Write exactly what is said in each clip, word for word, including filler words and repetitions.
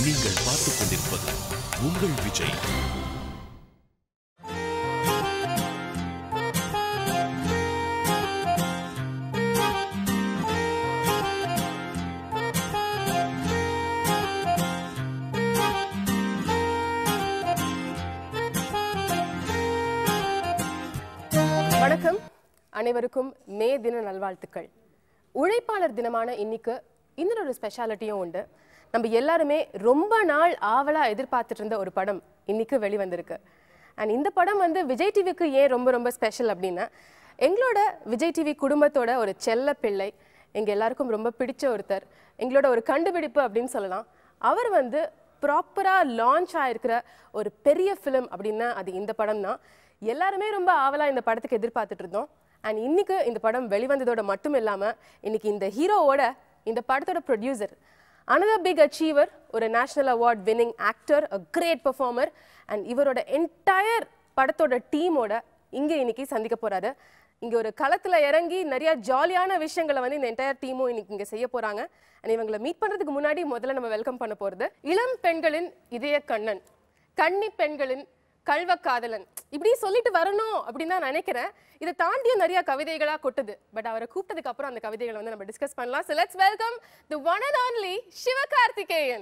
நீங்கள் பார்த்துக் கொண்டிருப்பது உங்கள் விஜய். வணக்கம், அனைவருக்கும் மே தின நல்வாழ்த்துக்கள். உழைப்பாளர் தினமான இன்னைக்கு இன்னொரு ஸ்பெஷாலிட்டியும் உண்டு. நம்ம எல்லாருமே ரொம்ப நாள் ஆவலா எதிர்பார்த்துட்டு இருந்த ஒரு படம் இன்னைக்கு வெளிவந்திருக்கு. அண்ட் இந்த படம் வந்து விஜய் டிவிக்கு ஏன் ரொம்ப ரொம்ப ஸ்பெஷல் அப்படின்னா, எங்களோட விஜய் டிவி குடும்பத்தோட ஒரு செல்ல பிள்ளை, எங்கள் எல்லாருக்கும் ரொம்ப பிடிச்ச ஒருத்தர், எங்களோட ஒரு கண்டுபிடிப்பு அப்படின்னு சொல்லலாம். அவர் வந்து ப்ராப்பராக லான்ச் ஆகிருக்கிற ஒரு பெரிய ஃபிலிம் அப்படின்னா அது இந்த படம் தான். எல்லாருமே ரொம்ப ஆவலாக இந்த படத்துக்கு எதிர்பார்த்துட்டு இருந்தோம். அண்ட் இன்னைக்கு இந்த படம் வெளிவந்ததோட மட்டும் இல்லாமல் இன்னைக்கு இந்த ஹீரோவோட இந்த படத்தோட ப்ரொடியூசர், another big achiever, ஒரு national award winning actor, a great performer, and இவரோட என்டையர் படத்தோட டீமோட இங்கே இன்னைக்கு சந்திக்க போறாரு. இங்கே ஒரு களத்தில் இறங்கி நிறைய ஜாலியான விஷயங்களை வந்து இந்த என்டையர் டீமும் இன்னைக்கு இங்கே செய்ய போறாங்க. அண்ட் இவங்களை மீட் பண்ணுறதுக்கு முன்னாடி முதல்ல நம்ம வெல்கம் பண்ண போகிறது இளம் பெண்களின் இதய கண்ணன், கன்னி பெண்களின் கல்வ காதலன், இப்படி சொல்லிட்டு வரணும் அப்படின்னு தான் நினைக்கிறேன். இதை தாண்டியும் நிறைய கவிதைகளா கொட்டுது. பட் அவரை கூப்பிட்டதுக்கு அப்புறம் அந்த கவிதைகளை வந்து நம்ம டிஸ்கஸ் பண்ணலாம். So let's welcome the one and only Sivakarthikeyan.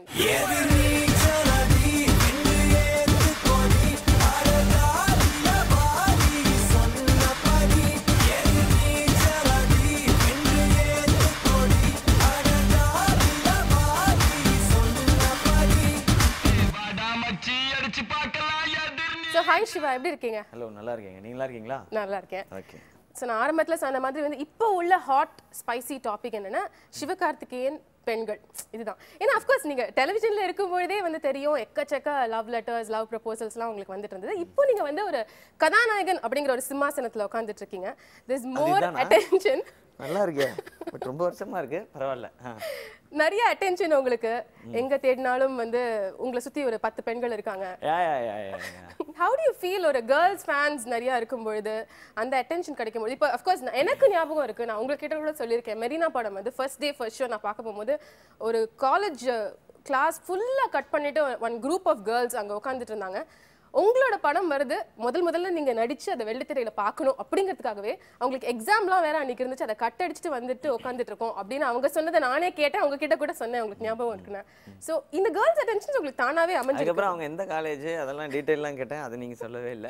So hi Shiva, எப்படி இருக்கீங்க? ஹலோ, நல்லா இருக்கீங்க. நீங்க நல்லா இருக்கீங்களா? நல்லா இருக்கேன். ஓகே. ஸோ நான் ஆரம்பத்தில் சொன்ன மாதிரி வந்து இப்போ உள்ள ஹாட் ஸ்பைசி டாபிக் என்னன்னா சிவகார்த்திகேயன் பெண்கள், இதுதான். ஏன்னா அஃப்கோர்ஸ் நீங்கள் டெலிவிஷனில் இருக்கும்பொழுதே வந்து தெரியும் எக்கச்சக்க லவ் லெட்டர்ஸ், லவ் ப்ரப்போசல்ஸ்லாம் உங்களுக்கு வந்துட்டு இருந்தது. இப்போ நீங்கள் வந்து ஒரு கதாநாயகன் அப்படிங்கிற ஒரு சிம்மாசனத்தில் உட்காந்துட்டு இருக்கீங்க. This more attention. நல்லா இருக்கே, பட் ரொம்ப வருஷமா இருக்கு, பரவாயில்ல. நிறைய அட்டென்ஷன் உங்களுக்கு, எங்க தேடினாலும் வந்து உங்களை சுத்தி ஒரு பத்து பெண்கள் இருக்காங்க. How do you feel ஒரு கேர்ள்ஸ் ஃபேன்ஸ் நிறைய இருக்கும் பொழுது அந்த அட்டென்ஷன் கிடைக்கும் போது? இப்போ அஃப்கோர்ஸ் எனக்கு ஞாபகம் இருக்கு, நான் உங்ககிட்ட கூட சொல்லியிருக்கேன், மெரினா படம் வந்து ஃபர்ஸ்ட் டே ஃபர்ஸ்ட் ஷோ நான் பார்க்க போகும்போது ஒரு காலேஜ் கிளாஸ் ஃபுல்லாக கட் பண்ணிட்டு ஒன் குரூப் ஆஃப் கேர்ள்ஸ் அங்கே உட்காந்துட்டு இருந்தாங்க. உங்களோட படம் வருது, முதல் முதல்ல நீங்க நடிச்சு அதை வெள்ளித்திரையில பார்க்கணும் அப்படிங்கிறதுக்காகவே அவங்களுக்கு எக்ஸாம்லாம் வேற அன்னைக்கு இருந்துச்சு, அதை கட் அடிச்சுட்டு வந்துட்டு உட்காந்துட்டு இருக்கோம் அப்படின்னு அவங்க சொன்னதை நானே கேட்டேன், அவங்க கிட்ட கூட சொன்னேன், உங்களுக்கு ஞாபகம் இருக்குன்னு. ஸோ இந்த கேர்ள்ஸ் அட்டென்ஷன் உங்களுக்கு தானாவே அமைஞ்சு. அதுக்கப்புறம் அவங்க எந்த காலேஜ் அதெல்லாம் டீட்டெயிலாம் கேட்டேன், அதை நீங்க சொல்லவே இல்லை.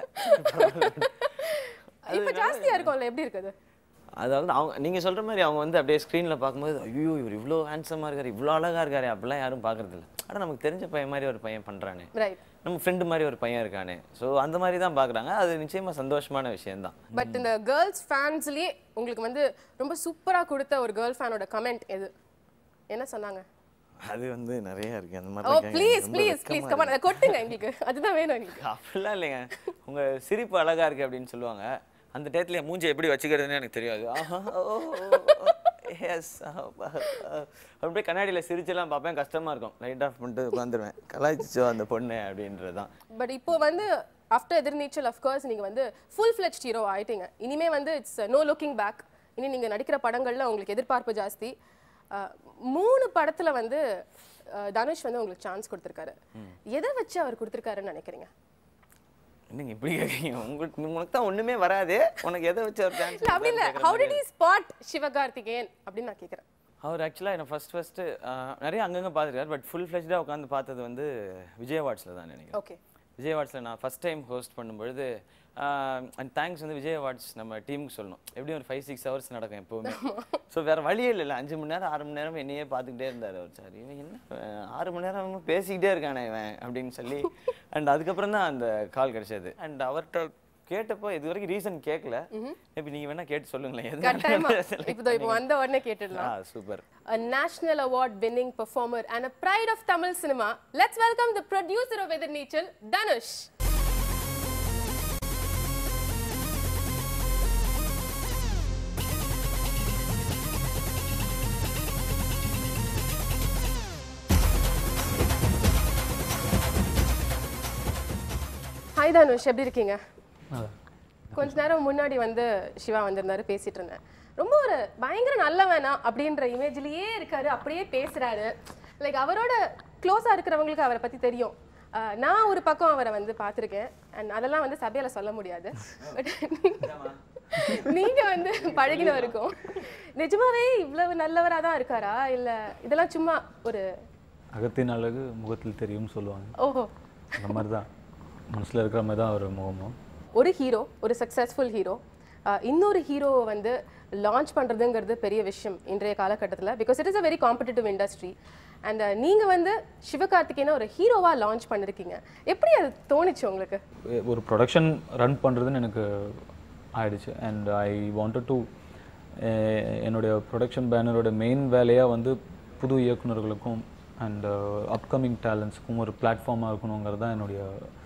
இப்போ ஜாஸ்தியா இருக்கும்ல, எப்படி இருக்குது? அதாவது அவங்க நீங்கள் சொல்கிற மாதிரி அவங்க வந்து அப்படியே ஸ்க்ரீனில் பார்க்கும்போது ஐயோ இவர் இவ்வளோ ஹேண்ட்ஸமாக இருக்காரு, இவ்வளோ அழகாக இருக்காரு, அப்படிலாம் யாரும் பார்க்குறதில்ல. ஆனால் நமக்கு தெரிஞ்ச பையன் மாதிரி ஒரு பையன் பண்ணுறானே, நம்ம ஃப்ரெண்டு மாதிரி ஒரு பையன் இருக்கானே, ஸோ அந்த மாதிரி தான் பார்க்குறாங்க. அது நிச்சயமாக சந்தோஷமான விஷயம்தான். பட் இந்த கேர்ள்ஸ் ஃபேன்ஸ்லேயே உங்களுக்கு வந்து ரொம்ப சூப்பராக கொடுத்த ஒரு கேர்ள் ஃபேனோட கமெண்ட் எது, என்ன சொன்னாங்க? அது வந்து நிறைய இருக்கு அந்த மாதிரி. Oh please please please come on, கொட்டுங்க, எங்களுக்கு அதுதான் வேணும். எங்களுக்கு அப்படிலாம் இல்லைங்க, உங்கள் சிரிப்பு அழகாக இருக்குது அப்படின்னு சொல்லுவாங்க. அந்த டயத்துல மூஞ்சி எப்படி வச்சுக்கிறதுன்னு எனக்கு தெரியாது. எஸ், அப்படியே கண்ணாடியில் சிரிச்செல்லாம் பார்ப்பேன், கஷ்டமாக இருக்கும், லைட் ஆஃப் பண்ணிட்டு உட்காந்துருவேன், கலாய்ச்சிச்சோ அந்த பொண்ணு அப்படின்றது தான். பட் இப்போ வந்து ஆஃப்டர் எதிர்நீச்சல் அஃப்கோர்ஸ் நீங்கள் வந்து ஃபுல் ஃப்ளெஜ் ஹீரோ ஆகிட்டீங்க. இனிமேல் வந்து இட்ஸ் நோ லுக்கிங் பேக். இனி நீங்கள் நடிக்கிற படங்களில் உங்களுக்கு எதிர்பார்ப்பு ஜாஸ்தி. மூணு படத்தில் வந்து தனுஷ் வந்து உங்களுக்கு சான்ஸ் கொடுத்துருக்காரு. எதை வச்சு அவர் கொடுத்துருக்காருன்னு நினைக்கிறீங்க? என்னங்க இப்படி கேட்குறீங்க? உங்களுக்கு உனக்கு தான் ஒன்றுமே வராது, உனக்கு எதை வச்சு ஒரு சான்ஸ்? அப்படி இல்லை, how did he spot Sivakarthikeyan அப்படின்னு நான் கேட்குறேன். அவர் ஆக்சுவலாக என்ன ஃபர்ஸ்ட் ஃபர்ஸ்ட்டு நிறைய அங்கங்கே பார்த்துருக்காரு, பட் ஃபுல் ஃப்ளெஜ்டாக உட்காந்து பார்த்தது வந்து விஜய் அவார்ட்ஸில் தான் நினைக்கிறேன். ஓகே, விஜய் அவார்ட்ஸில் நான் ஃபஸ்ட் டைம் ஹோஸ்ட் பண்ணும்பொழுது, அண்ட் தேங்க்ஸ் வந்து விஜய் அவார்ட்ஸ் நம்ம டீமுக்கு சொல்லணும். எப்படியும் ஒரு ஃபைவ் சிக்ஸ் ஹவர்ஸ் நடக்கும் எப்போவுமே. ஸோ வேறு வழியே இல்லை, அஞ்சு மணி நேரம் ஆறு மணி நேரம் என்னையே பார்த்துக்கிட்டே இருந்தார் அவர். சார் இவன் என்ன ஆறு மணி நேரம் பேசிக்கிட்டே இருக்கானே இவன் அப்படின்னு சொல்லி, அண்ட் அதுக்கப்புறம் தான் அந்த கால் கிடைச்சது. அண்ட் அவர்கிட்ட கேட்டப்போ இது வரைக்கும் ரீசன் கேட்கல, இப்போ நீங்கள் வேணா கேட்டு சொல்லுங்களேன். இப்போ வந்த உடனே கேட்டுடலாம். Super. A national award winning performer and a pride of Tamil cinema. Let's welcome the producer of Ethirneechal, Dhanush. Hi Dhanush, எப்படி இருக்கீங்க? கொஞ்ச நேரம் முன்னாடி வந்து சிவா வந்திருந்தாரு, பேசிட்டு இருந்தேன். ரொம்ப ஒரு பயங்கர நல்லவனா அப்படின்ற இமேஜ்லயே இருக்காரு, அப்படியே பேசுறாரு. லைக் அவரோட க்ளோஸாக இருக்கிறவங்களுக்கு அவரை பற்றி தெரியும். அஹ், நான் ஒரு பக்கம் அவரை வந்து பார்த்துருக்கேன் அண்ட் அதெல்லாம் வந்து சபையில் சொல்ல முடியாது. பட் நீங்க வந்து பழகின இருக்கும் நிஜமாவே இவ்வளவு நல்லவராக தான் இருக்காரா இல்லை இதெல்லாம் சும்மா ஒரு அகத்தின் அழகு முகத்தில் தெரியும்னு சொல்லுவாங்க. ஓஹோ, அந்த மாதிரி தான் மனசில் இருக்கிற மாதிரி தான் ஒரு முகமும். ஒரு ஹீரோ, ஒரு சக்ஸஸ்ஃபுல் ஹீரோ இன்னொரு ஹீரோவை வந்து லான்ச் பண்ணுறதுங்கிறது பெரிய விஷயம் இன்றைய காலகட்டத்தில். Because it is a very competitive industry. And நீங்கள் வந்து சிவகார்த்திகேயனை ஒரு ஹீரோவாக லான்ச் பண்ணியிருக்கீங்க. எப்படி அது தோணுச்சு உங்களுக்கு? ஒரு ப்ரொடக்ஷன் ரன் பண்ணுறதுன்னு எனக்கு ஆயிடுச்சு. அண்ட் ஐ வாண்டட் டு என்னுடைய ப்ரொடக்ஷன் பேனரோட மெயின் வேலையாக வந்து புது இயக்குநர்களுக்கும் அண்ட் அப்கமிங் டேலண்ட்ஸுக்கும் ஒரு பிளாட்ஃபார்மாக இருக்கணுங்கிறது தான் என்னுடைய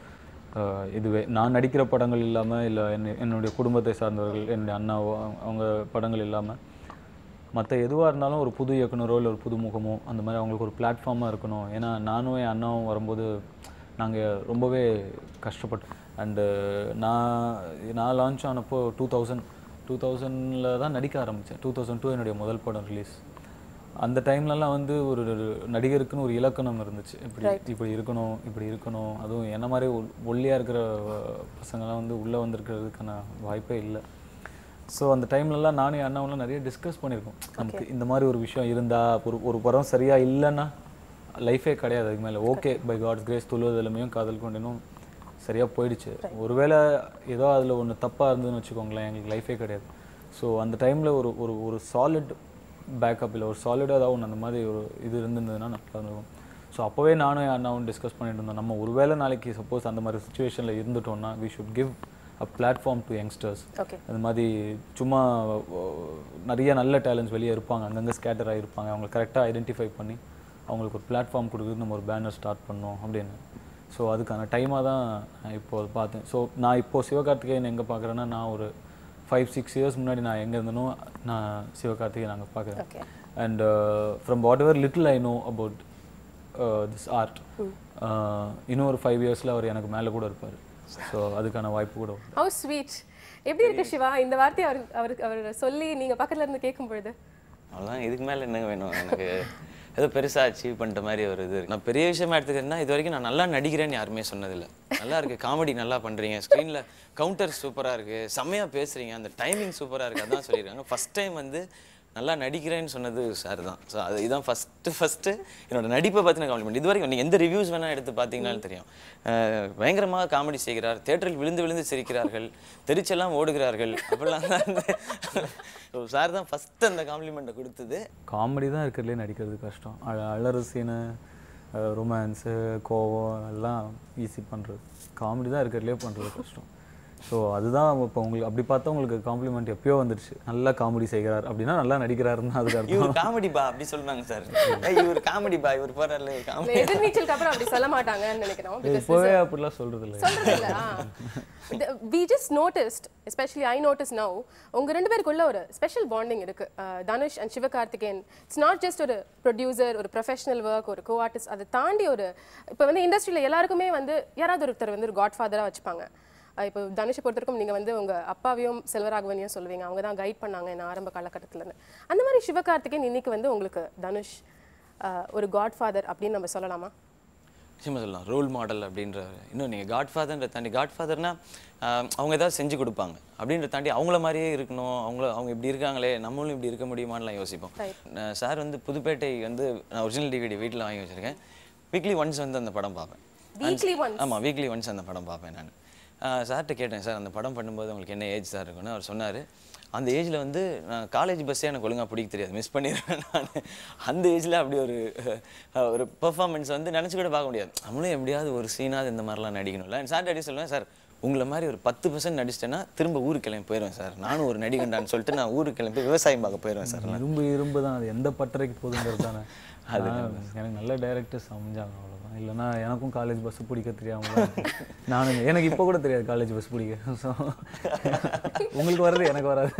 இதுவே. நான் நடிக்கிற படங்கள் இல்லாமல் இல்லை என் என்னுடைய குடும்பத்தை சார்ந்தவர்கள் என்னுடைய அண்ணாவோ அவங்க படங்கள் இல்லாமல் மற்ற எதுவாக இருந்தாலும் ஒரு புது இயக்குனரோ இல்லை ஒரு புது முகமோ அந்த மாதிரி அவங்களுக்கு ஒரு பிளாட்ஃபார்மாக இருக்கணும். ஏன்னா நானும் என் அண்ணாவும் வரும்போது நாங்கள் ரொம்பவே கஷ்டப்பட்டோம். அண்டு நான் நான் லான்ச் ஆனப்போ டூ தௌசண்ட் டூ தௌசண்டில் தான் நடிக்க ஆரம்பித்தேன். டூ தௌசண்ட் டூ என்னுடைய முதல் படம் ரிலீஸ். அந்த டைம்லலாம் வந்து ஒரு நடிகருக்குன்னு ஒரு இலக்கணம் இருந்துச்சு. இப்படி இப்படி இருக்கணும் இப்படி இருக்கணும். அதுவும் என்ன மாதிரி ஒல்லியாக இருக்கிற பசங்கள்லாம் வந்து உள்ளே வந்திருக்கிறதுக்கான வாய்ப்பே இல்லை. ஸோ அந்த டைம்லலாம் நானும் அண்ணாவெலாம் நிறைய டிஸ்கஸ் பண்ணியிருக்கோம். நமக்கு இந்த மாதிரி ஒரு விஷயம் இருந்தால் ஒரு ஒரு படம் சரியாக இல்லைன்னா லைஃபே கிடையாது அதுக்கு மேலே. ஓகே, பை காட்ஸ் கிரேஸ் துள்ளுவதிலுமையும் காதல் கொண்டினும் சரியாக போயிடுச்சு. ஒருவேளை ஏதோ அதில் ஒன்று தப்பாக இருந்ததுன்னு வச்சுக்கோங்களேன், எங்களுக்கு லைஃபே கிடையாது. ஸோ அந்த டைமில் ஒரு ஒரு ஒரு சாலிட் பேக்கப் இல்லை ஒரு சாலிடாக ஏதாவது ஒன்று அந்த மாதிரி ஒரு இது இருந்திருந்ததுன்னா நல்லா இருந்திருக்கும். ஸோ அப்போவே நானும் என் அண்ணாவும் டிஸ்கஸ் பண்ணிட்டு இருந்தோம். நம்ம ஒருவேளை நாளைக்கு சப்போஸ் அந்த மாதிரி சுச்சுவேஷனில் இருந்துட்டோம்னா we should give a platform to youngsters. அது மாதிரி சும்மா நிறைய நல்ல டேலண்ட்ஸ் வெளியே இருப்பாங்க, அங்கங்கே ஸ்கேட்டர் ஆகிருப்பாங்க. அவங்களை கரெக்டாக ஐடென்டிஃபை பண்ணி அவங்களுக்கு ஒரு பிளாட்ஃபார்ம் கொடுக்குறது நம்ம ஒரு பேனர் ஸ்டார்ட் பண்ணோம் அப்படின்னு. ஸோ அதுக்கான டைமாக தான் நான் இப்போது பார்த்தேன். ஸோ நான் இப்போது சிவகார்த்திகேயன் எங்கே பார்க்குறேன்னா, நான் ஒரு ஃபைவ் சிக்ஸ் இயர்ஸ் முன்னாடி நான் எங்கே இருந்தனோ நான் சிவகார்த்திகேயன் நாங்கள் பார்க்குறேன். And from whatever little I know about this art, இன்னும் ஒரு ஃபைவ் இயர்ஸில் அவர் எனக்கு மேலே கூட இருப்பார். ஸோ அதுக்கான வாய்ப்பு கூட. How sweet. எப்படி இருக்கு சிவா இந்த வார்த்தையை அவர் அவருக்கு அவர் சொல்லி நீங்கள் பக்கத்தில் இருந்து கேட்கும் பொழுது? அவ்வளோதான், இதுக்கு மேலே என்ன வேணும் எனக்கு? ஏதோ பெருசாக அச்சீவ் பண்ணிட்ட மாதிரி ஒரு இது. நான் பெரிய விஷயமா எடுத்துக்கிறேன்னா, இது வரைக்கும் நான் நல்லா நடிக்கிறேன்னு யாருமே சொன்னதில்லை. நல்லா இருக்குது, காமெடி நல்லா பண்ணுறீங்க, ஸ்க்ரீனில் கவுண்டர் சூப்பராக இருக்குது, செம்மையாக பேசுகிறீங்க, அந்த டைமிங் சூப்பராக இருக்குது, அதான் சொல்லியிருக்காங்க. ஃபஸ்ட் டைம் வந்து நல்லா நடிக்கிறேன்னு சொன்னது சார் தான். ஸோ அது இதான் ஃபஸ்ட்டு ஃபஸ்ட்டு என்னோட நடிப்பை பற்றின காம்ப்ளிமெண்ட். இது வரைக்கும் நீங்கள் எந்த ரிவ்யூஸ் வேணால் எடுத்து பார்த்தீங்கன்னாலும் தெரியும். பயங்கரமாக காமெடி செய்கிறார், தேட்டரில் விழுந்து விழுந்து சிரிக்கிறார்கள், தெரிச்செல்லாம் ஓடுகிறார்கள், அப்படிலாம் தான் சார் தான் ஃபஸ்ட்டு அந்த காம்ப்ளிமெண்ட்டை கொடுத்தது. காமெடி தான் இருக்கிறதுலே நடிக்கிறது கஷ்டம். அழ அழறு சீனு, ரொமான்ஸு, கோவம் எல்லாம் ஈஸி பண்ணுறது. காமெடி தான் இருக்கிறதுலே பண்ணுறது கஷ்டம். ஸோ அதுதான் இப்போ உங்களுக்கு அப்படி பார்த்தா உங்களுக்கு காம்ப்ளிமெண்ட் எப்பயோ வந்துடுச்சு. நல்லா காமெடி செய்கிறார் அப்படின்னா நல்லா நடிக்கிறாருன்னு அதுக்கு அர்த்தம். இவர் காமெடி பா அப்படி சொல்லுவாங்க சார். இவர் காமெடி பா, இவர் போறாரு காமெடி. எதிர்நீச்சலுக்கு அப்புறம் அப்படி சொல்ல மாட்டாங்கன்னு நினைக்கிறோம். இப்போவே அப்படிலாம் சொல்றது இல்லை. சொல்றது இல்லை. we just noticed, especially I noticed now, உங்க ரெண்டு பேருக்குள்ள ஒரு ஸ்பெஷல் பாண்டிங் இருக்கு. Dhanush and Sivakarthikeyan, it's not just ஒரு ப்ரொடியூசர், ஒரு ப்ரொஃபஷனல் ஒர்க், ஒரு கோ ஆர்டிஸ்ட். அதை தாண்டி ஒரு இப்போ வந்து இண்டஸ்ட்ரியில் எல்லாருக்குமே வந்து யாராவது ஒருத்தர் வந்து ஒரு காட் ஃபாதராக வச்சுப்பாங்க. இப்போ தனுஷை பொறுத்தவரைக்கும் நீங்கள் வந்து உங்கள் அப்பாவையும் செல்வராகவனையும் சொல்லுவீங்க, அவங்க தான் கைட் பண்ணாங்க என்ன ஆரம்ப காலகட்டத்திலேருந்து. அந்த மாதிரி சிவகார்த்திகேயன் இன்னைக்கு வந்து உங்களுக்கு தனுஷ் ஒரு காட் ஃபாதர் அப்படின்னு நம்ம சொல்லலாமா? நிச்சயமாக சொல்லலாம். ரோல் மாடல் அப்படின்ற இன்னும் நீங்கள் காட் ஃபாதர்ன்ற தாண்டி, காட் ஃபாதர்னா அவங்க ஏதாவது செஞ்சு கொடுப்பாங்க அப்படின்ற தாண்டி அவங்கள மாதிரியே இருக்கணும், அவங்கள அவங்க இப்படி இருக்காங்களே நம்மளும் இப்படி இருக்க முடியுமான்லாம் யோசிப்போம். சார் வந்து புதுப்பேட்டை வந்து நான் ஒரிஜினல் டிவிடி வீட்டில் வாங்கி வச்சுருக்கேன். வீக்லி ஒன்ஸ் வந்து அந்த படம் பார்ப்பேன். Weekly once? ஆமாம், வீக்லி ஒன்ஸ் அந்த படம் பார்ப்பேன் நான். சார்கிட்ட கேட்டேன், சார் அந்த படம் பண்ணும்போது உங்களுக்கு என்ன ஏஜ் சார் இருக்குன்னு. அவர் சொன்னார், அந்த ஏஜில் வந்து நான் காலேஜ் பஸ்ஸே எனக்கு ஒழுங்காக பிடிக்க தெரியாது, மிஸ் பண்ணிடுவேன் நான். அந்த ஏஜில் அப்படி ஒரு ஒரு பெர்ஃபார்மன்ஸ் வந்து நினச்சி கூட பார்க்க முடியாது. நம்மளும் எப்படியாவது ஒரு சீனாவது இந்த மாதிரிலாம் நடிக்கணும்ல. சார்ட்ட அடி சொல்லுவேன், சார் உங்களை மாதிரி ஒரு பத்து பர்சன்ட் நடிச்சிட்டேன்னா திரும்ப ஊருக்கு கிளம்பி போயிடுவேன் சார், நானும் ஒரு நடிகண்டான்னு சொல்லிட்டு நான் ஊருக்கு கிளம்பி விவசாயம் பார்க்க போயிடுவேன் சார். இரும்பு இரும்பு தான், அது எந்த பட்டறைக்கு போகுதுங்கிறது தானே. அது எனக்கு நல்ல டைரக்டர்ஸ் அமைஞ்சாங்க, அவ்வளோதான். இல்லைன்னா எனக்கும் காலேஜ் பஸ் பிடிக்க தெரியாமல் நானும் எனக்கு இப்போ கூட தெரியாது காலேஜ் பஸ் பிடிக்க. ஸோ உங்களுக்கு வர்றது எனக்கு வராது.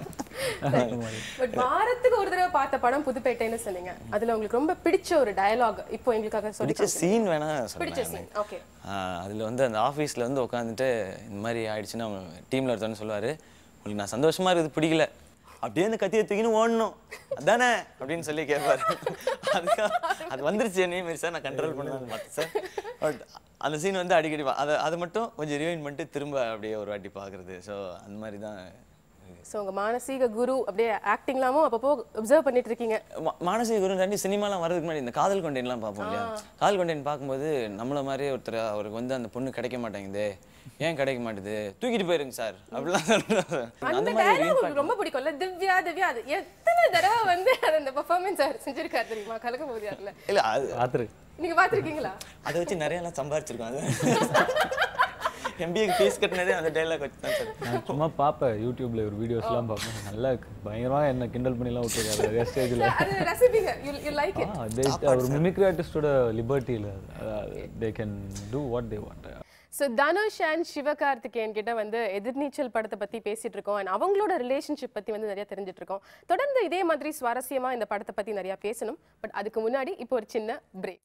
பட் வாரத்துக்கு ஒரு தடவை பார்த்த படம் புதுப்பேட்டைன்னு சொன்னீங்க. அதில் உங்களுக்கு ரொம்ப பிடிச்ச ஒரு டயலாக் இப்போ எங்களுக்காக பிடிச்ச சீன் வேணா பிடிச்ச சீன்? ஓகே. அதில் வந்து அந்த ஆஃபீஸில் வந்து உட்காந்துட்டு இந்த மாதிரி ஆயிடுச்சுன்னா அவங்க டீமில் ஒருத்தவன்னு சொல்லுவார், உங்களுக்கு நான் சந்தோஷமாக இருக்குது பிடிக்கல, அப்படியே அந்த கத்தியை தூக்கின்னு ஓடணும் அதானே அப்படின்னு சொல்லி கேட்பாரு. அதுக்கு அது வந்துருச்சு என்ன மாரி சார் நான் கண்ட்ரோல் பண்ணுவேன் மற்ற சார். பட் அந்த சீன் வந்து அடிக்கடி அதை அதை மட்டும் கொஞ்சம் ரிவைன் பண்ணிட்டு திரும்ப அப்படியே ஒரு வாட்டி பார்க்குறது. ஸோ அந்த மாதிரி தான். ஸோ உங்கள் மானசீக குரு அப்படியே ஆக்டிங்லாமும் அப்பப்போ அப்சர்வ் பண்ணிட்டு இருக்கீங்க. மானசீக குரு தாண்டி சினிமாலாம் வரதுக்கு முன்னாடி இந்த காதல் கொண்டேன்லாம் பார்ப்போம் இல்லையா? காதல் கொண்டேன் பார்க்கும்போது நம்மள மாதிரியே ஒருத்தர் அவருக்கு வந்து அந்த பொண்ணு கிடைக்க மாட்டேங்குது, ஏன் கிடைக்க மாட்டேது, தூக்கிட்டு போயிருங்க சார் அப்படிலாம் சொல்றாரு. அந்த டயலாக் உங்களுக்கு ரொம்ப பிடிக்கும்ல, திவ்யா திவ்யா அது எத்தனை தடவை வந்து அந்த பெர்ஃபார்மன்ஸ் சிஞ்சிருக்காரு தெரியுமா கலக்க போதியார்ல? இல்லை அது பார்த்துரு நீங்க பார்த்துருக்கீங்களா? அதை வச்சு நிறைய எல்லாம் சம்பாரிச்சிருக்கோம். அது எம்பிஏ ஃபீஸ் கட்டினதே அந்த டைலாக் வச்சு தான் சார். நான் சும்மா பார்ப்பேன் யூடியூப்ல ஒரு வீடியோஸ்லாம் பார்ப்பேன். நல்லா இருக்கு, பயங்கரமா என்ன கிண்டல் பண்ணிலாம் விட்டுருக்காரு நிறைய ஸ்டேஜில். அது ரசிப்பீங்க, யூ யூ லைக் இட். ஒரு மிமிக்ரி ஆர்டிஸ்டோட லிபர்ட்டியில் they can do what they want. So Dhanush and Sivakarthikeyan கிட்ட வந்து எதிர்நீச்சல் படத்தை பற்றி பேசிட்டு இருக்கோம் அண்ட் அவங்களோட ரிலேஷன்ஷிப் பற்றி வந்து நிறைய தெரிஞ்சுட்டு இருக்கோம். தொடர்ந்து இதே மாதிரி சுவாரஸ்யமாக இந்த படத்தை பற்றி நிறையா பேசணும். பட் அதுக்கு முன்னாடி இப்போ ஒரு சின்ன பிரேக்.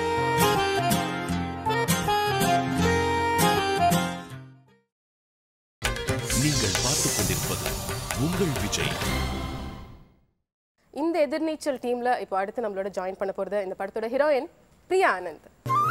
நீங்கள் பார்த்துக் கொண்டிருப்பது உங்கள் விஜய். இந்த எதிர்நீச்சல் டீம்ல இப்போ அடுத்து நம்மளோட ஜாயின் பண்ண போறது இந்த படத்தோட heroine Priya Anand.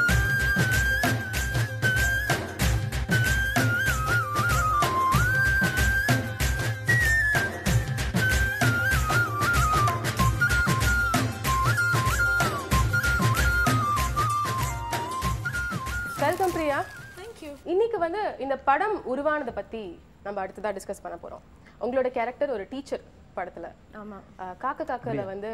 Welcome Priya. Thank you. இன்னைக்கு வந்து இந்த படம் உருவானதை பத்தி நம்ம அடுத்ததா டிஸ்கஸ் பண்ண போறோம். உங்களோட கேரக்டர் ஒரு டீச்சர் படத்துல. ஆமா. காக்க காக்கல வந்து